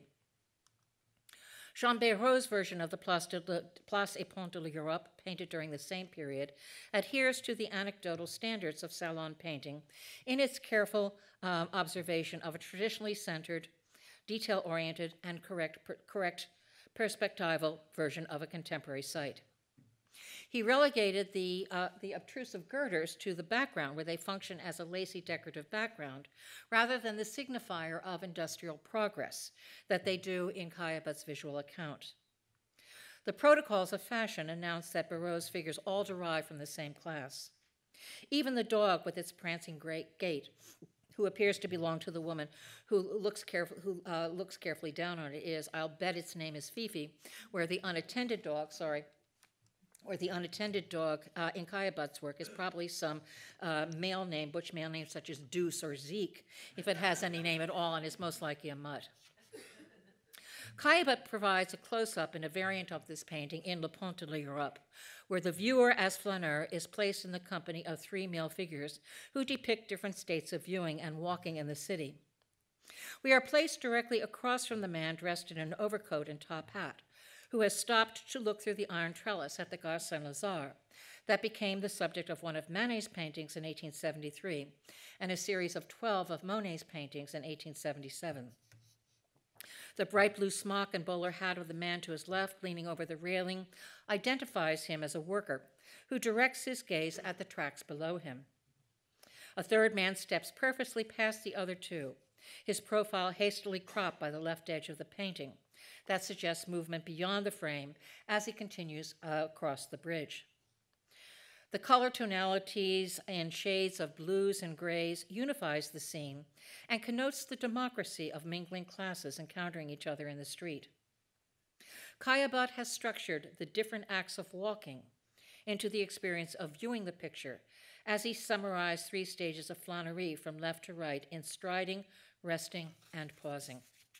Jean Béraud's version of the Place, de la, Place et Pont de l'Europe, painted during the same period, adheres to the anecdotal standards of salon painting in its careful um, observation of a traditionally centered, detail-oriented, and correct, per, correct perspectival version of a contemporary site. He relegated the, uh, the obtrusive girders to the background, where they function as a lacy decorative background, rather than the signifier of industrial progress that they do in Caillebott's visual account. The protocols of fashion announced that Béraud's figures all derive from the same class. Even the dog with its prancing gait, who appears to belong to the woman who looks, caref- who, uh, looks carefully down on it, is, I'll bet its name is Fifi, where the unattended dog, sorry, or the unattended dog uh, in Caillebott's work is probably some uh, male name, butch male name such as Deuce or Zeke, if it has any name at all, and is most likely a mutt. Caillebott provides a close-up in a variant of this painting in Le Pont de l'Europe, where the viewer as flâneur is placed in the company of three male figures who depict different states of viewing and walking in the city. We are placed directly across from the man dressed in an overcoat and top hat, who has stopped to look through the iron trellis at the Gare Saint-Lazare that became the subject of one of Manet's paintings in eighteen seventy-three and a series of twelve of Monet's paintings in eighteen seventy-seven. The bright blue smock and bowler hat of the man to his left, leaning over the railing, identifies him as a worker who directs his gaze at the tracks below him. A third man steps purposely past the other two, his profile hastily cropped by the left edge of the painting. That suggests movement beyond the frame as he continues uh, across the bridge. The color tonalities and shades of blues and grays unifies the scene and connotes the democracy of mingling classes encountering each other in the street. Caillebott has structured the different acts of walking into the experience of viewing the picture as he summarized three stages of flânerie from left to right in striding, resting, and pausing.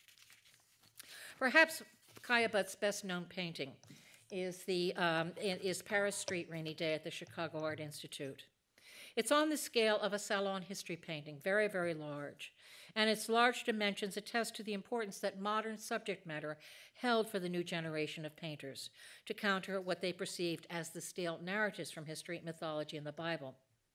Perhaps Caillebott's best-known painting is, the, um, is Paris Street Rainy Day at the Chicago Art Institute. It's on the scale of a salon history painting, very, very large, and its large dimensions attest to the importance that modern subject matter held for the new generation of painters to counter what they perceived as the stale narratives from history, mythology, and the Bible.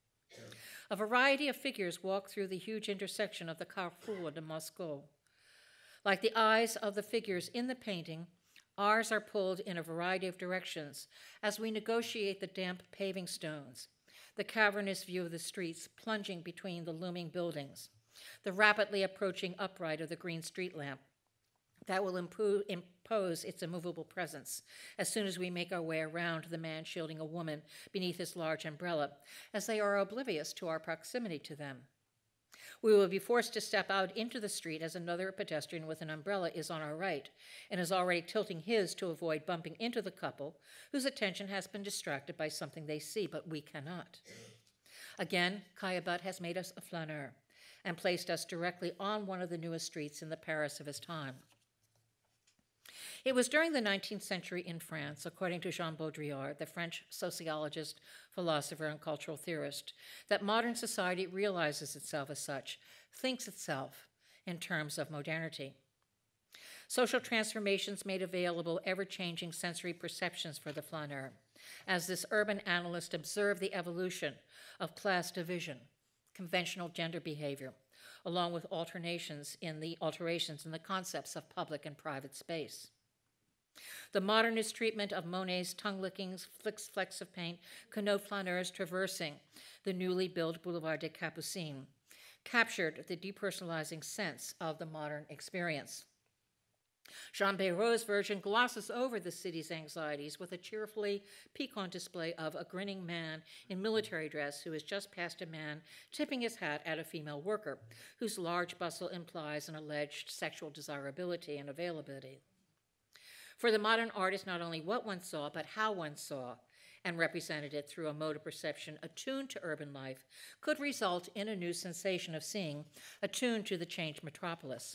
A variety of figures walk through the huge intersection of the Carrefour de Moscou. Like the eyes of the figures in the painting, ours are pulled in a variety of directions as we negotiate the damp paving stones, the cavernous view of the streets plunging between the looming buildings, the rapidly approaching upright of the green street lamp that will impo- impose its immovable presence as soon as we make our way around the man shielding a woman beneath his large umbrella, as they are oblivious to our proximity to them. We will be forced to step out into the street as another pedestrian with an umbrella is on our right and is already tilting his to avoid bumping into the couple whose attention has been distracted by something they see, but we cannot. Again, Caillebott has made us a flâneur and placed us directly on one of the newest streets in the Paris of his time. It was during the nineteenth century in France, according to Jean Baudelaire, the French sociologist, philosopher, and cultural theorist, that modern society realizes itself as such, thinks itself in terms of modernity. Social transformations made available ever-changing sensory perceptions for the flâneur, as this urban analyst observed the evolution of class division, conventional gender behavior, along with alternations in the alterations in the concepts of public and private space. The modernist treatment of Monet's tongue lickings, flicks, flecks of paint, connote flâneurs traversing the newly built Boulevard des Capucines, captured the depersonalizing sense of the modern experience. Jean Béraud's version glosses over the city's anxieties with a cheerfully piquant display of a grinning man in military dress who has just passed a man tipping his hat at a female worker, whose large bustle implies an alleged sexual desirability and availability. For the modern artist, not only what one saw, but how one saw and represented it through a mode of perception attuned to urban life could result in a new sensation of seeing, attuned to the changed metropolis.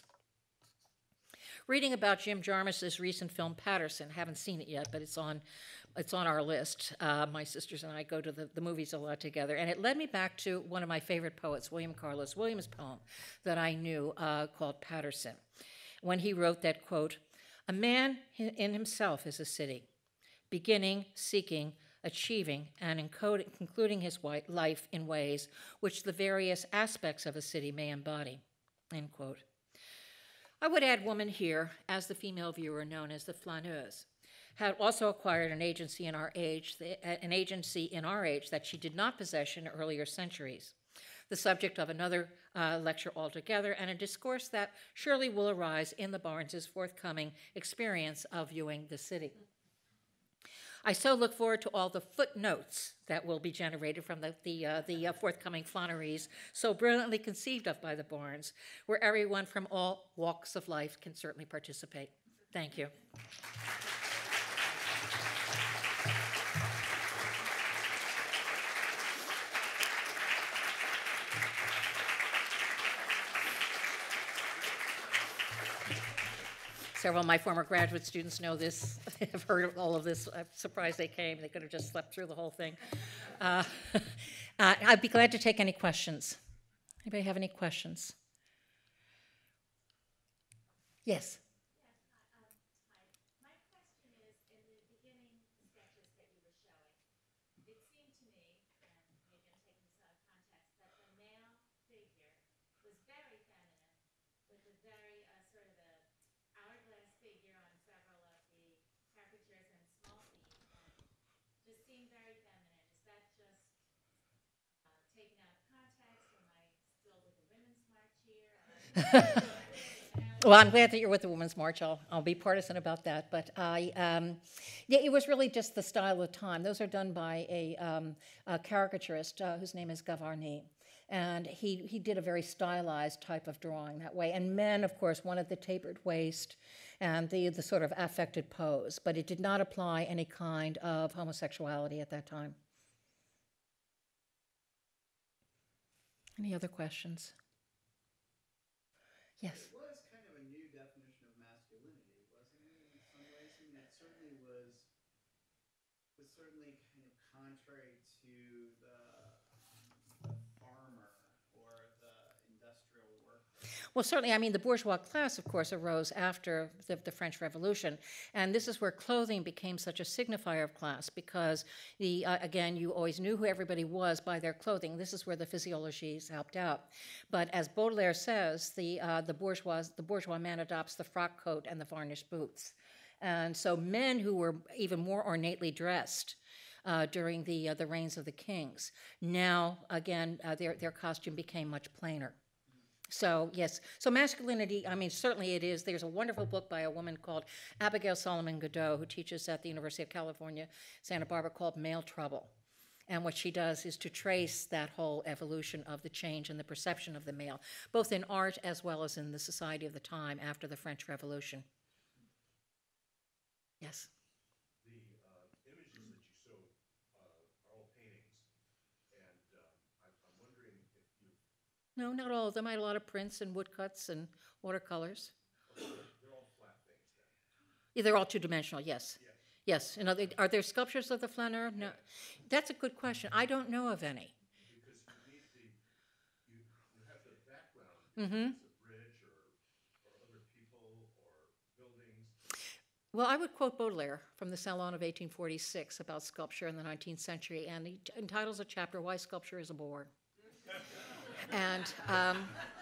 Reading about Jim Jarmusch's recent film Patterson, haven't seen it yet, but it's on, it's on our list. Uh, my sisters and I go to the, the movies a lot together, and it led me back to one of my favorite poets, William Carlos Williams' poem that I knew uh, called Patterson, when he wrote that, quote, "A man in himself is a city, beginning, seeking, achieving, and encoding, concluding his life in ways which the various aspects of a city may embody," end quote. I would add woman here, as the female viewer known as the flâneuse, had also acquired an agency in our age, an agency in our age that she did not possess in earlier centuries, the subject of another uh, lecture altogether, and a discourse that surely will arise in the Barnes' forthcoming experience of viewing the city. I so look forward to all the footnotes that will be generated from the, the, uh, the uh, forthcoming flâneries so brilliantly conceived of by the Barnes, where everyone from all walks of life can certainly participate. Thank you. Several of my former graduate students know this, have heard of all of this. I'm surprised they came. They could have just slept through the whole thing. Uh, uh, I'd be glad to take any questions. Anybody have any questions? Yes? Well, I'm glad that you're with the Women's March. I'll, I'll be partisan about that. But I, um, yeah, it was really just the style of time. Those are done by a, um, a caricaturist uh, whose name is Gavarni. And he, he did a very stylized type of drawing that way. And men, of course, wanted the tapered waist and the, the sort of affected pose. But it did not apply any kind of homosexuality at that time. Any other questions? Yes. It was kind of a new definition of masculinity, wasn't it? In some ways, I mean, it certainly was. Was certainly kind of contrary to the, um, the farmer or the industrial worker. Well, certainly, I mean, the bourgeois class, of course, arose after the, the French Revolution, and this is where clothing became such a signifier of class because, the uh, again, you always knew who everybody was by their clothing. This is where the physiologies helped out. But as Baudelaire says, the, uh, the, bourgeois, the bourgeois man adopts the frock coat and the varnished boots. And so men who were even more ornately dressed uh, during the, uh, the reigns of the kings, now, again, uh, their, their costume became much plainer. So, yes, so masculinity, I mean, certainly it is. There's a wonderful book by a woman called Abigail Solomon Godot, who teaches at the University of California, Santa Barbara, called Male Trouble. And what she does is to trace that whole evolution of the change in the perception of the male, both in art as well as in the society of the time after the French Revolution. Yes? The uh, images that you showed uh, are all paintings, and um, I, I'm wondering if you... No, not all of them. I had a lot of prints and woodcuts and watercolors. Okay, they're all flat things then? Yeah, they're all two-dimensional, yes. Yes. Yes, and are, they, are there sculptures of the flâneur? No. That's a good question. I don't know of any. Because you need the, you, you have the background, Mm-hmm. it's a bridge or, or other people or buildings. Well, I would quote Baudelaire from the Salon of eighteen forty-six about sculpture in the nineteenth century, and he t- entitles a chapter, Why Sculpture is a Bore. and um,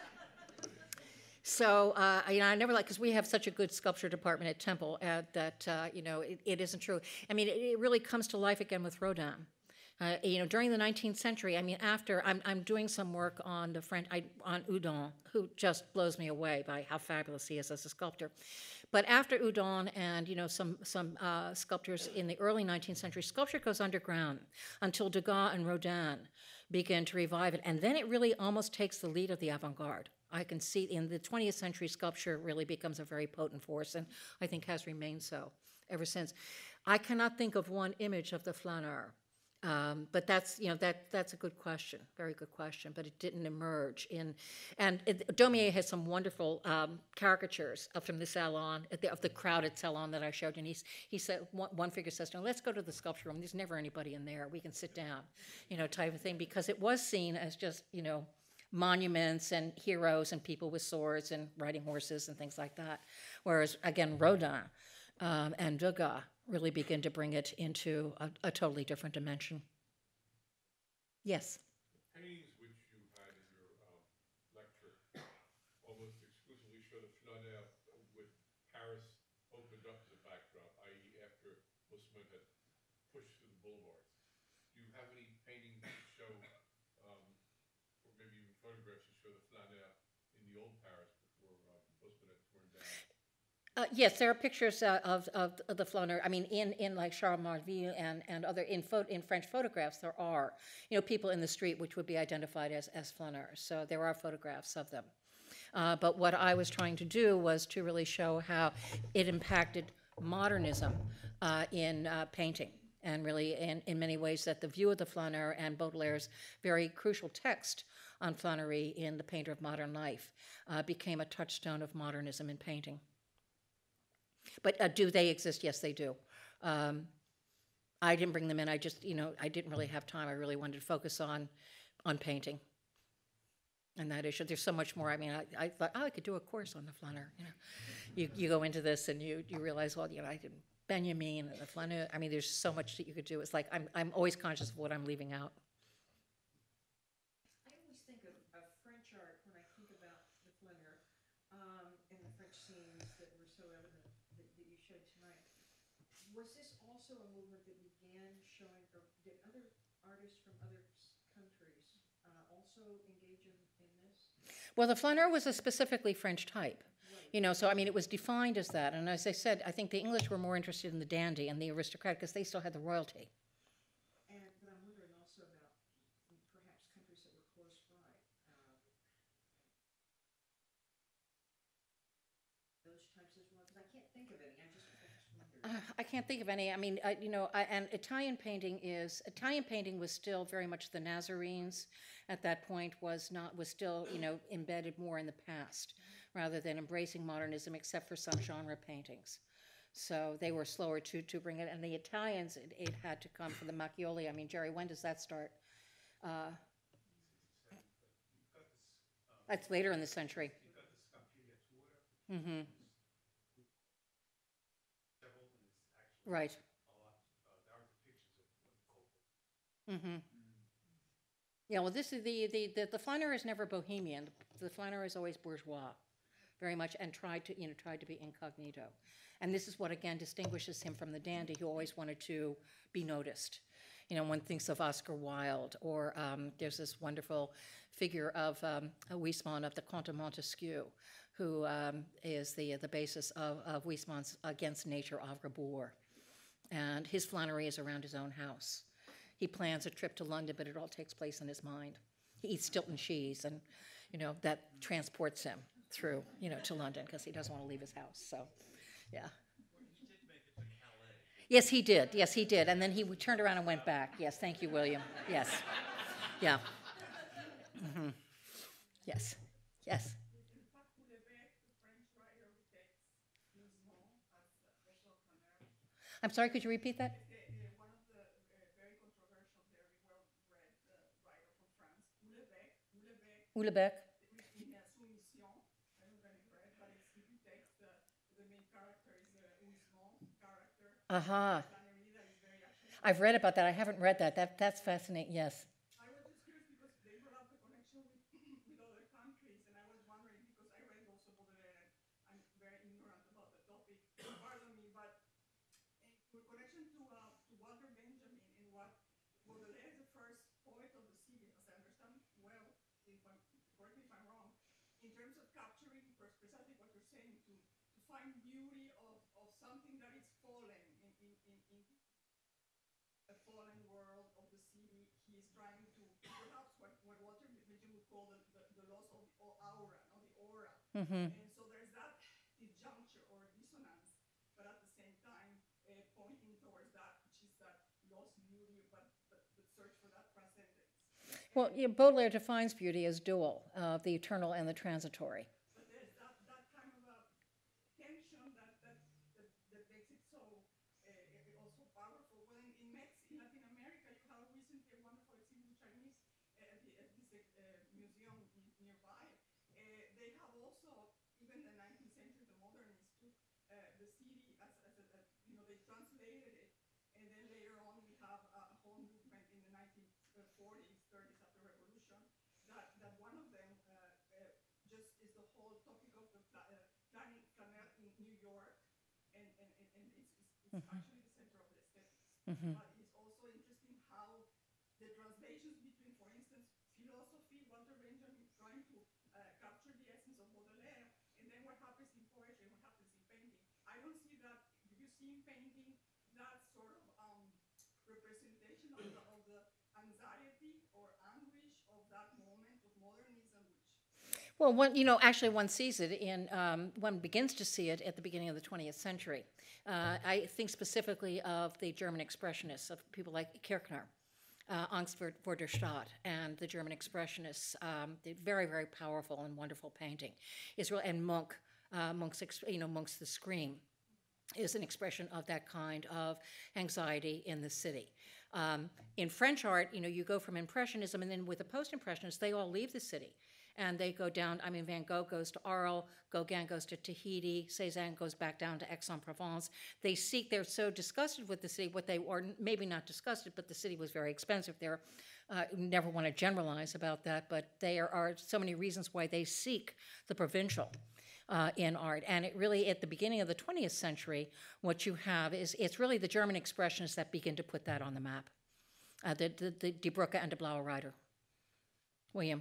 so, uh, you know, I never like, because we have such a good sculpture department at Temple, uh, that, uh, you know, it, it isn't true. I mean, it, it really comes to life again with Rodin. Uh, you know, during the nineteenth century, I mean, after, I'm, I'm doing some work on the French, I, on Houdon, who just blows me away by how fabulous he is as a sculptor. But after Houdon and, you know, some, some uh, sculptors in the early nineteenth century, sculpture goes underground until Degas and Rodin begin to revive it. And then it really almost takes the lead of the avant-garde. I can see in the twentieth century, sculpture really becomes a very potent force, and I think has remained so ever since. I cannot think of one image of the flâneur. Um, but that's, you know, that that's a good question, very good question. But it didn't emerge in, and it, Daumier has some wonderful um, caricatures of from the salon, of the, of the crowded salon that I showed you. And he's, he said, one, one figure says to him, "Let's go to the sculpture room. There's never anybody in there. We can sit down," you know, type of thing, because it was seen as just, you know, monuments and heroes and people with swords and riding horses and things like that. Whereas again, Rodin um, and Degas really begin to bring it into a, a totally different dimension. Yes? Paintings which you had in your um, lecture almost exclusively show the flâneur with Paris opened up as a backdrop, that is after Haussmann had pushed through the boulevards. Do you have any paintings that show, um, or maybe even photographs that show the flâneur in the old Paris before um, Haussmann had torn down? Uh, yes, there are pictures uh, of, of, of the flâneur. I mean, in, in like Charles Marville and, and other, in, pho- in French photographs, there are, you know, people in the street which would be identified as, as flâneurs. So there are photographs of them. Uh, but what I was trying to do was to really show how it impacted modernism uh, in uh, painting. And really, in, in many ways, that the view of the flâneur and Baudelaire's very crucial text on flânerie in The Painter of Modern Life uh, became a touchstone of modernism in painting. But uh, do they exist? Yes, they do. Um, I didn't bring them in. I just, you know, I didn't really have time. I really wanted to focus on, on painting and that issue. There's so much more. I mean, I, I thought, oh, I could do a course on the flâneur. You know, you, you go into this and you, you realize, well, you know, I did Benjamin and the flâneur. I mean, there's so much that you could do. It's like I'm, I'm always conscious of what I'm leaving out. I always think of, of French art when I think about the flâneur um, and the French scenes that were so evident that, that you showed tonight. Was this also a movement that began showing, or did other artists from other s- countries uh, also engage in, in this? Well, the flâneur was a specifically French type. You know, so I mean, it was defined as that. And as I said, I think the English were more interested in the dandy and the aristocrat because they still had the royalty. And but I'm wondering also about perhaps countries that were close by. Um, those types as well, because I can't think of any. I just, I just wondered. Uh, I can't think of any. I mean, I, you know, I, and Italian painting is Italian painting was still very much the Nazarenes at that point was not was still you know embedded more in the past rather than embracing modernism, except for some genre paintings. So they were slower to to bring it. And the Italians, it, it had to come from the Macchioli. I mean, Jerry, when does that start? Uh, that's later in the century. Mm-hmm. Right. Mm-hmm. Yeah, well, this is the, the, the, the flâneur is never bohemian. The flâneur is always bourgeois, very much, and tried to, you know, tried to be incognito. And this is what, again, distinguishes him from the dandy who always wanted to be noticed. You know, one thinks of Oscar Wilde, or um, there's this wonderful figure of um, Huysmans of the Comte de Montesquieu, who um, is the, the basis of, of Huysmans' Against Nature of Rebours. And his flânerie is around his own house. He plans a trip to London, but it all takes place in his mind. He eats Stilton cheese, and, you know, that transports him through, you know, to London because he doesn't want to leave his house. So, yeah. Yes, he did. Yes, he did. And then he turned around and went back. Yes, thank you, William. Yes. Yeah. Mm-hmm. Yes. Yes. I'm sorry, could you repeat that? The, uh, one of the uh, very controversial, very well-read uh, writer from France, Houellebecq, Houellebecq, Houellebecq? in uh, Soumission. I don't know if you read, but it's, if you take the, the main character is a Ousmane character. Aha. Flannery, that is very actually. I've read about that. I haven't read that. That that's fascinating. Yes. I was just curious because they brought up the connection with with other countries, and I was wondering because I read also Baudelaire, and I'm very ignorant about the topic. Pardon me, but in connection to uh, to Walter Benjamin and what Baudelaire is the first poet of the city, as I understand well. If I'm correct me if I'm wrong, in terms of capturing precisely what you're saying, to to find beauty of of something that is fallen in in in. in a fallen world of the city, he is trying to perhaps what, what Walter Benjamin would call the, the, the loss of the aura, not the aura. Mm-hmm. And so there's that disjuncture or dissonance, but at the same time uh, pointing towards that, which is that lost beauty, but but, but search for that transcendence. Well, yeah, Baudelaire defines beauty as dual, uh, the eternal and the transitory. But there's that, that kind of a tension that that, that, that makes it so uh, also powerful. Well, in, in, Mex in Latin America, you have recently a wonderful exhibition Chinese uh, at, the, at this uh, museum in, nearby. Uh, they have also, even in the nineteenth century, the modernists took uh, the city as, as a, a, you know, they translated it, and then later on we have a, a whole movement in the nineteen forties, thirties after the revolution, that, that one of them uh, uh, just is the whole topic of the fla uh, flâneur in New York, and, and, and, and it's, it's, it's mm-hmm. actually the center of the aesthetics. Mm-hmm. But it's also interesting how the translations between, for instance, philosophy, Walter Benjamin trying to uh, capture the essence of Baudelaire, and then what happens in poetry and what happens in painting. I don't see that. Do you see in painting that sort of um, representation of the, of the anxiety or anguish of that moment of modernism, which well, one, you know, actually one sees it in, um, one begins to see it at the beginning of the twentieth century. Uh, I think specifically of the German expressionists, of people like Kirchner, uh, Angst vor der Stadt, and the German expressionists, um, very, very powerful and wonderful painting. Israel and Munch, uh, Munch's, you know, Munch's The Scream is an expression of that kind of anxiety in the city. Um, in French art, you know, you go from Impressionism, and then with the post-impressionists, they all leave the city. And they go down, I mean, Van Gogh goes to Arles, Gauguin goes to Tahiti, Cézanne goes back down to Aix-en-Provence. They seek, they're so disgusted with the city, what they, or maybe not disgusted, but the city was very expensive there. Uh, never want to generalize about that, but there are so many reasons why they seek the provincial uh, in art. And it really, at the beginning of the twentieth century, what you have is, it's really the German expressionists that begin to put that on the map. Uh, the, the, the Die Brücke and the Blaue Reiter. William.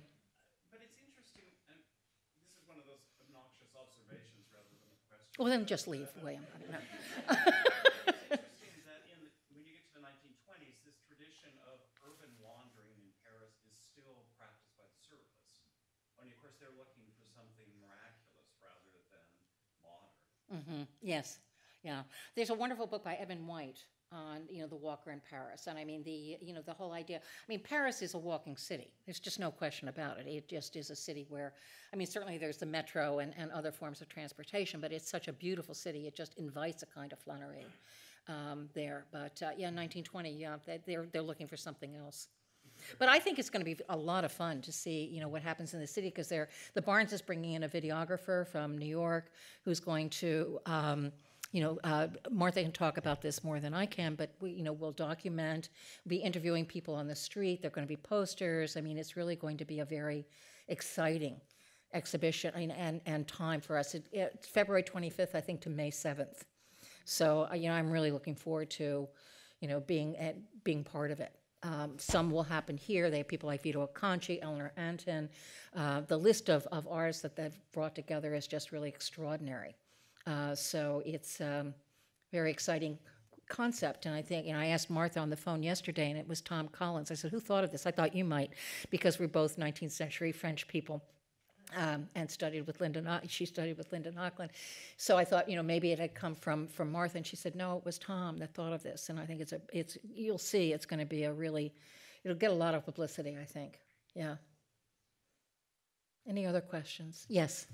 Well, then just leave, William. I don't know. It's interesting that in the, when you get to the nineteen twenties, this tradition of urban wandering in Paris is still practiced by the surrealists. Only, of course, they're looking for something miraculous rather than modern. Mm-hmm. Yes, yeah. There's a wonderful book by Evan White on, you know, the walker in Paris. And I mean, the, you know, the whole idea, I mean, Paris is a walking city. There's just no question about it. It just is a city where, I mean, certainly there's the metro and, and other forms of transportation, but it's such a beautiful city. It just invites a kind of flânerie um, there. But uh, yeah, nineteen twenty, yeah, they're, they're looking for something else. But I think it's going to be a lot of fun to see, you know, what happens in the city, because they're, the Barnes is bringing in a videographer from New York who's going to, um, you know, uh, Martha can talk about this more than I can, but we, you know, we'll document, be interviewing people on the street. There are going to be posters. I mean, it's really going to be a very exciting exhibition and, and, and time for us. It, it's February twenty-fifth, I think, to May seventh. So, uh, you know, I'm really looking forward to, you know, being at, being part of it. Um, some will happen here. They have people like Vito Acconci, Eleanor Anton. Uh, the list of, of artists that they've brought together is just really extraordinary. Uh, so it's a um, very exciting concept. And I think, you know, I asked Martha on the phone yesterday, and it was Tom Collins. I said, who thought of this? I thought you might, because we're both nineteenth century French people um, and studied with Linda, she studied with Linda Nochlin. So I thought, you know, maybe it had come from, from Martha, and she said, no, it was Tom that thought of this. And I think it's, a, it's you'll see it's going to be a really, it'll get a lot of publicity, I think. Yeah. Any other questions? Yes.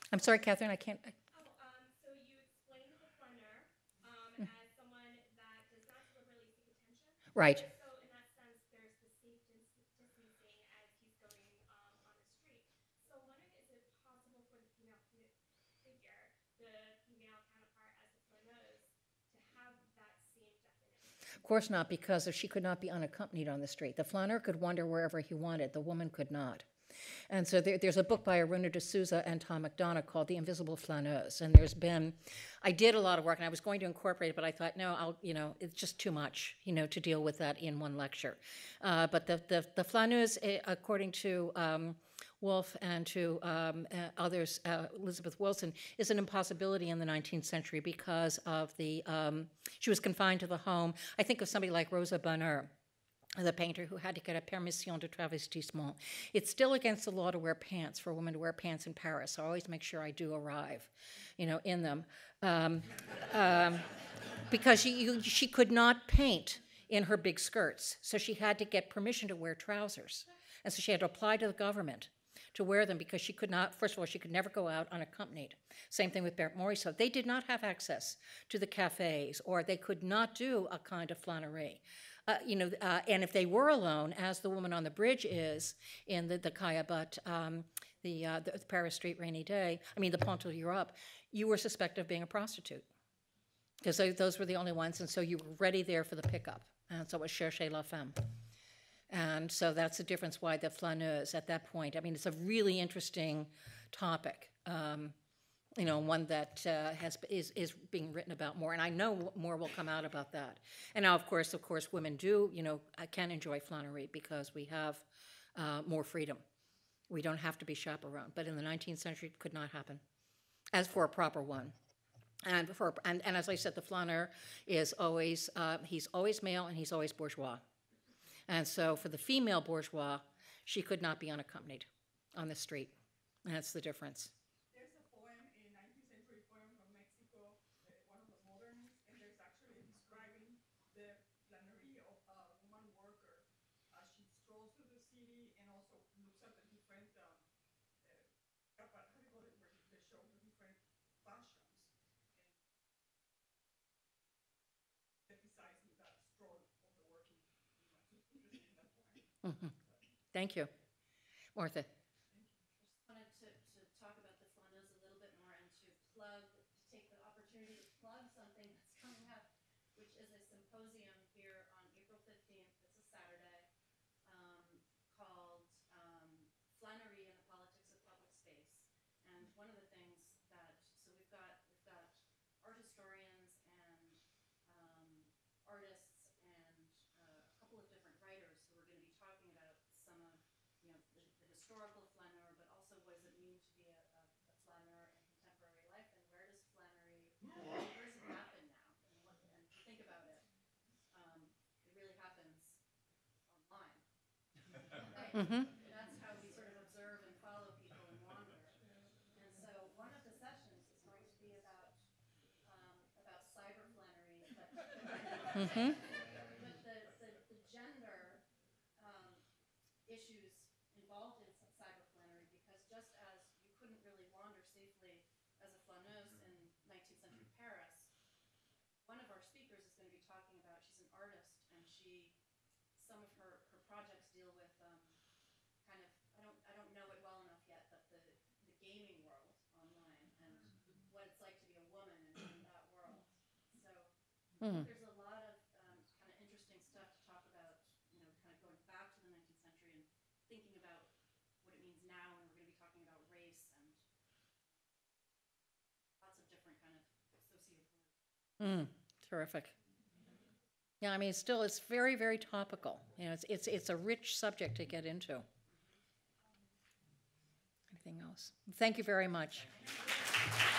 I'm sorry, Catherine, I can't, I- Oh, um, so you explained the flâneur um, as someone that does not deliberately seek attention. right. So in that sense, there's the safe dis- distancing as he's going um, on the street. So I'm wondering, is it possible for the female fi- figure, the female counterpart as the flaneuse, to have that same definition? Of course not, because she could not be unaccompanied on the street. The flaneur could wander wherever he wanted. The woman could not. And so there, there's a book by Aruna D'Souza and Tom McDonough called The Invisible Flaneuse. And there's been, I did a lot of work, and I was going to incorporate it, but I thought, no, I'll, you know, it's just too much, you know, to deal with that in one lecture. Uh, but the, the, the flaneuse, eh, according to um, Wolfe and to um, uh, others, uh, Elizabeth Wilson, is an impossibility in the nineteenth century because of the, um, she was confined to the home. I think of somebody like Rosa Bonheur, the painter who had to get a permission de travestissement. It's still against the law to wear pants, for a woman to wear pants in Paris, so I always make sure I do arrive, you know, in them. Um, um, because she, you, she could not paint in her big skirts, so she had to get permission to wear trousers. And so she had to apply to the government to wear them because she could not, first of all, she could never go out unaccompanied. Same thing with Berthe Morisot. They did not have access to the cafes, or they could not do a kind of flânerie. Uh, you know, uh, and if they were alone, as the woman on the bridge is in the, the Kaya Butt, um, the, uh, the Paris Street Rainy Day, I mean, the Pont de l'Europe, you were suspected of being a prostitute. Because those were the only ones, and so you were ready there for the pickup. And so it was chercher la femme. And so that's the difference why the flâneuse at that point. I mean, it's a really interesting topic, um, you know, one that uh, has is, is being written about more. And I know more will come out about that. And now, of course, of course, women do, you know, can enjoy flânerie because we have uh, more freedom. We don't have to be chaperoned. But in the nineteenth century, it could not happen, as for a proper one. And, for, and, and as I said, the flâneur is always, uh, he's always male and he's always bourgeois. And so for the female bourgeois, she could not be unaccompanied on the street. And that's the difference. There's a poem, a nineteenth century poem from Mexico, uh, one of the modernists, and there's actually describing the flânerie of a woman worker as she strolls through the city and also looks at the different, um, uh, how do you call it, where they show the different fashions and emphasizing that stroll of the working woman. So it's interesting in that poem. Mm-hmm. Thank you. Martha. I just wanted to, to talk about the flaneuse a little bit more and to plug, to take the opportunity to plug something that's coming up, which is a symposium here on April fifteenth. It's a Saturday, um, called um, Flânerie and the Politics of Public Space. And one of the things that, so we've got, we've got art historians and um, artists and uh, a couple of different writers who are going to be talking about some of, you know, the, the historical flaneur, but also what does it mean to be a, a, a flaneur in contemporary life, and where does flaneury, where does it happen now? And, what, and if you think about it, um, it really happens online. Right? Mm-hmm. That's how we sort of observe and follow people and wander. And so one of the sessions is going to be about um, about cyber flaneury, but, Mm-hmm. but the, the, the gender um, issues involved in cyber flaneury, because just as you couldn't really wander safely as a flaneuse in nineteenth century Paris, one of our speakers is going to be talking about, she's an artist, and she, some of her, her projects deal with um, kind of, I don't, I don't know it well enough yet, but the, the gaming world online and what it's like to be a woman in, in that world. So Mm. there's a lot of um, kind of interesting stuff to talk about, you know, kind of going back to the nineteenth century and thinking about what it means now, and we're going to be talking about race and lots of different kind of socio-political. Mm. Terrific. Yeah, I mean, it's still, it's very, very topical. You know, it's, it's, it's a rich subject to get into. Anything else? Thank you very much.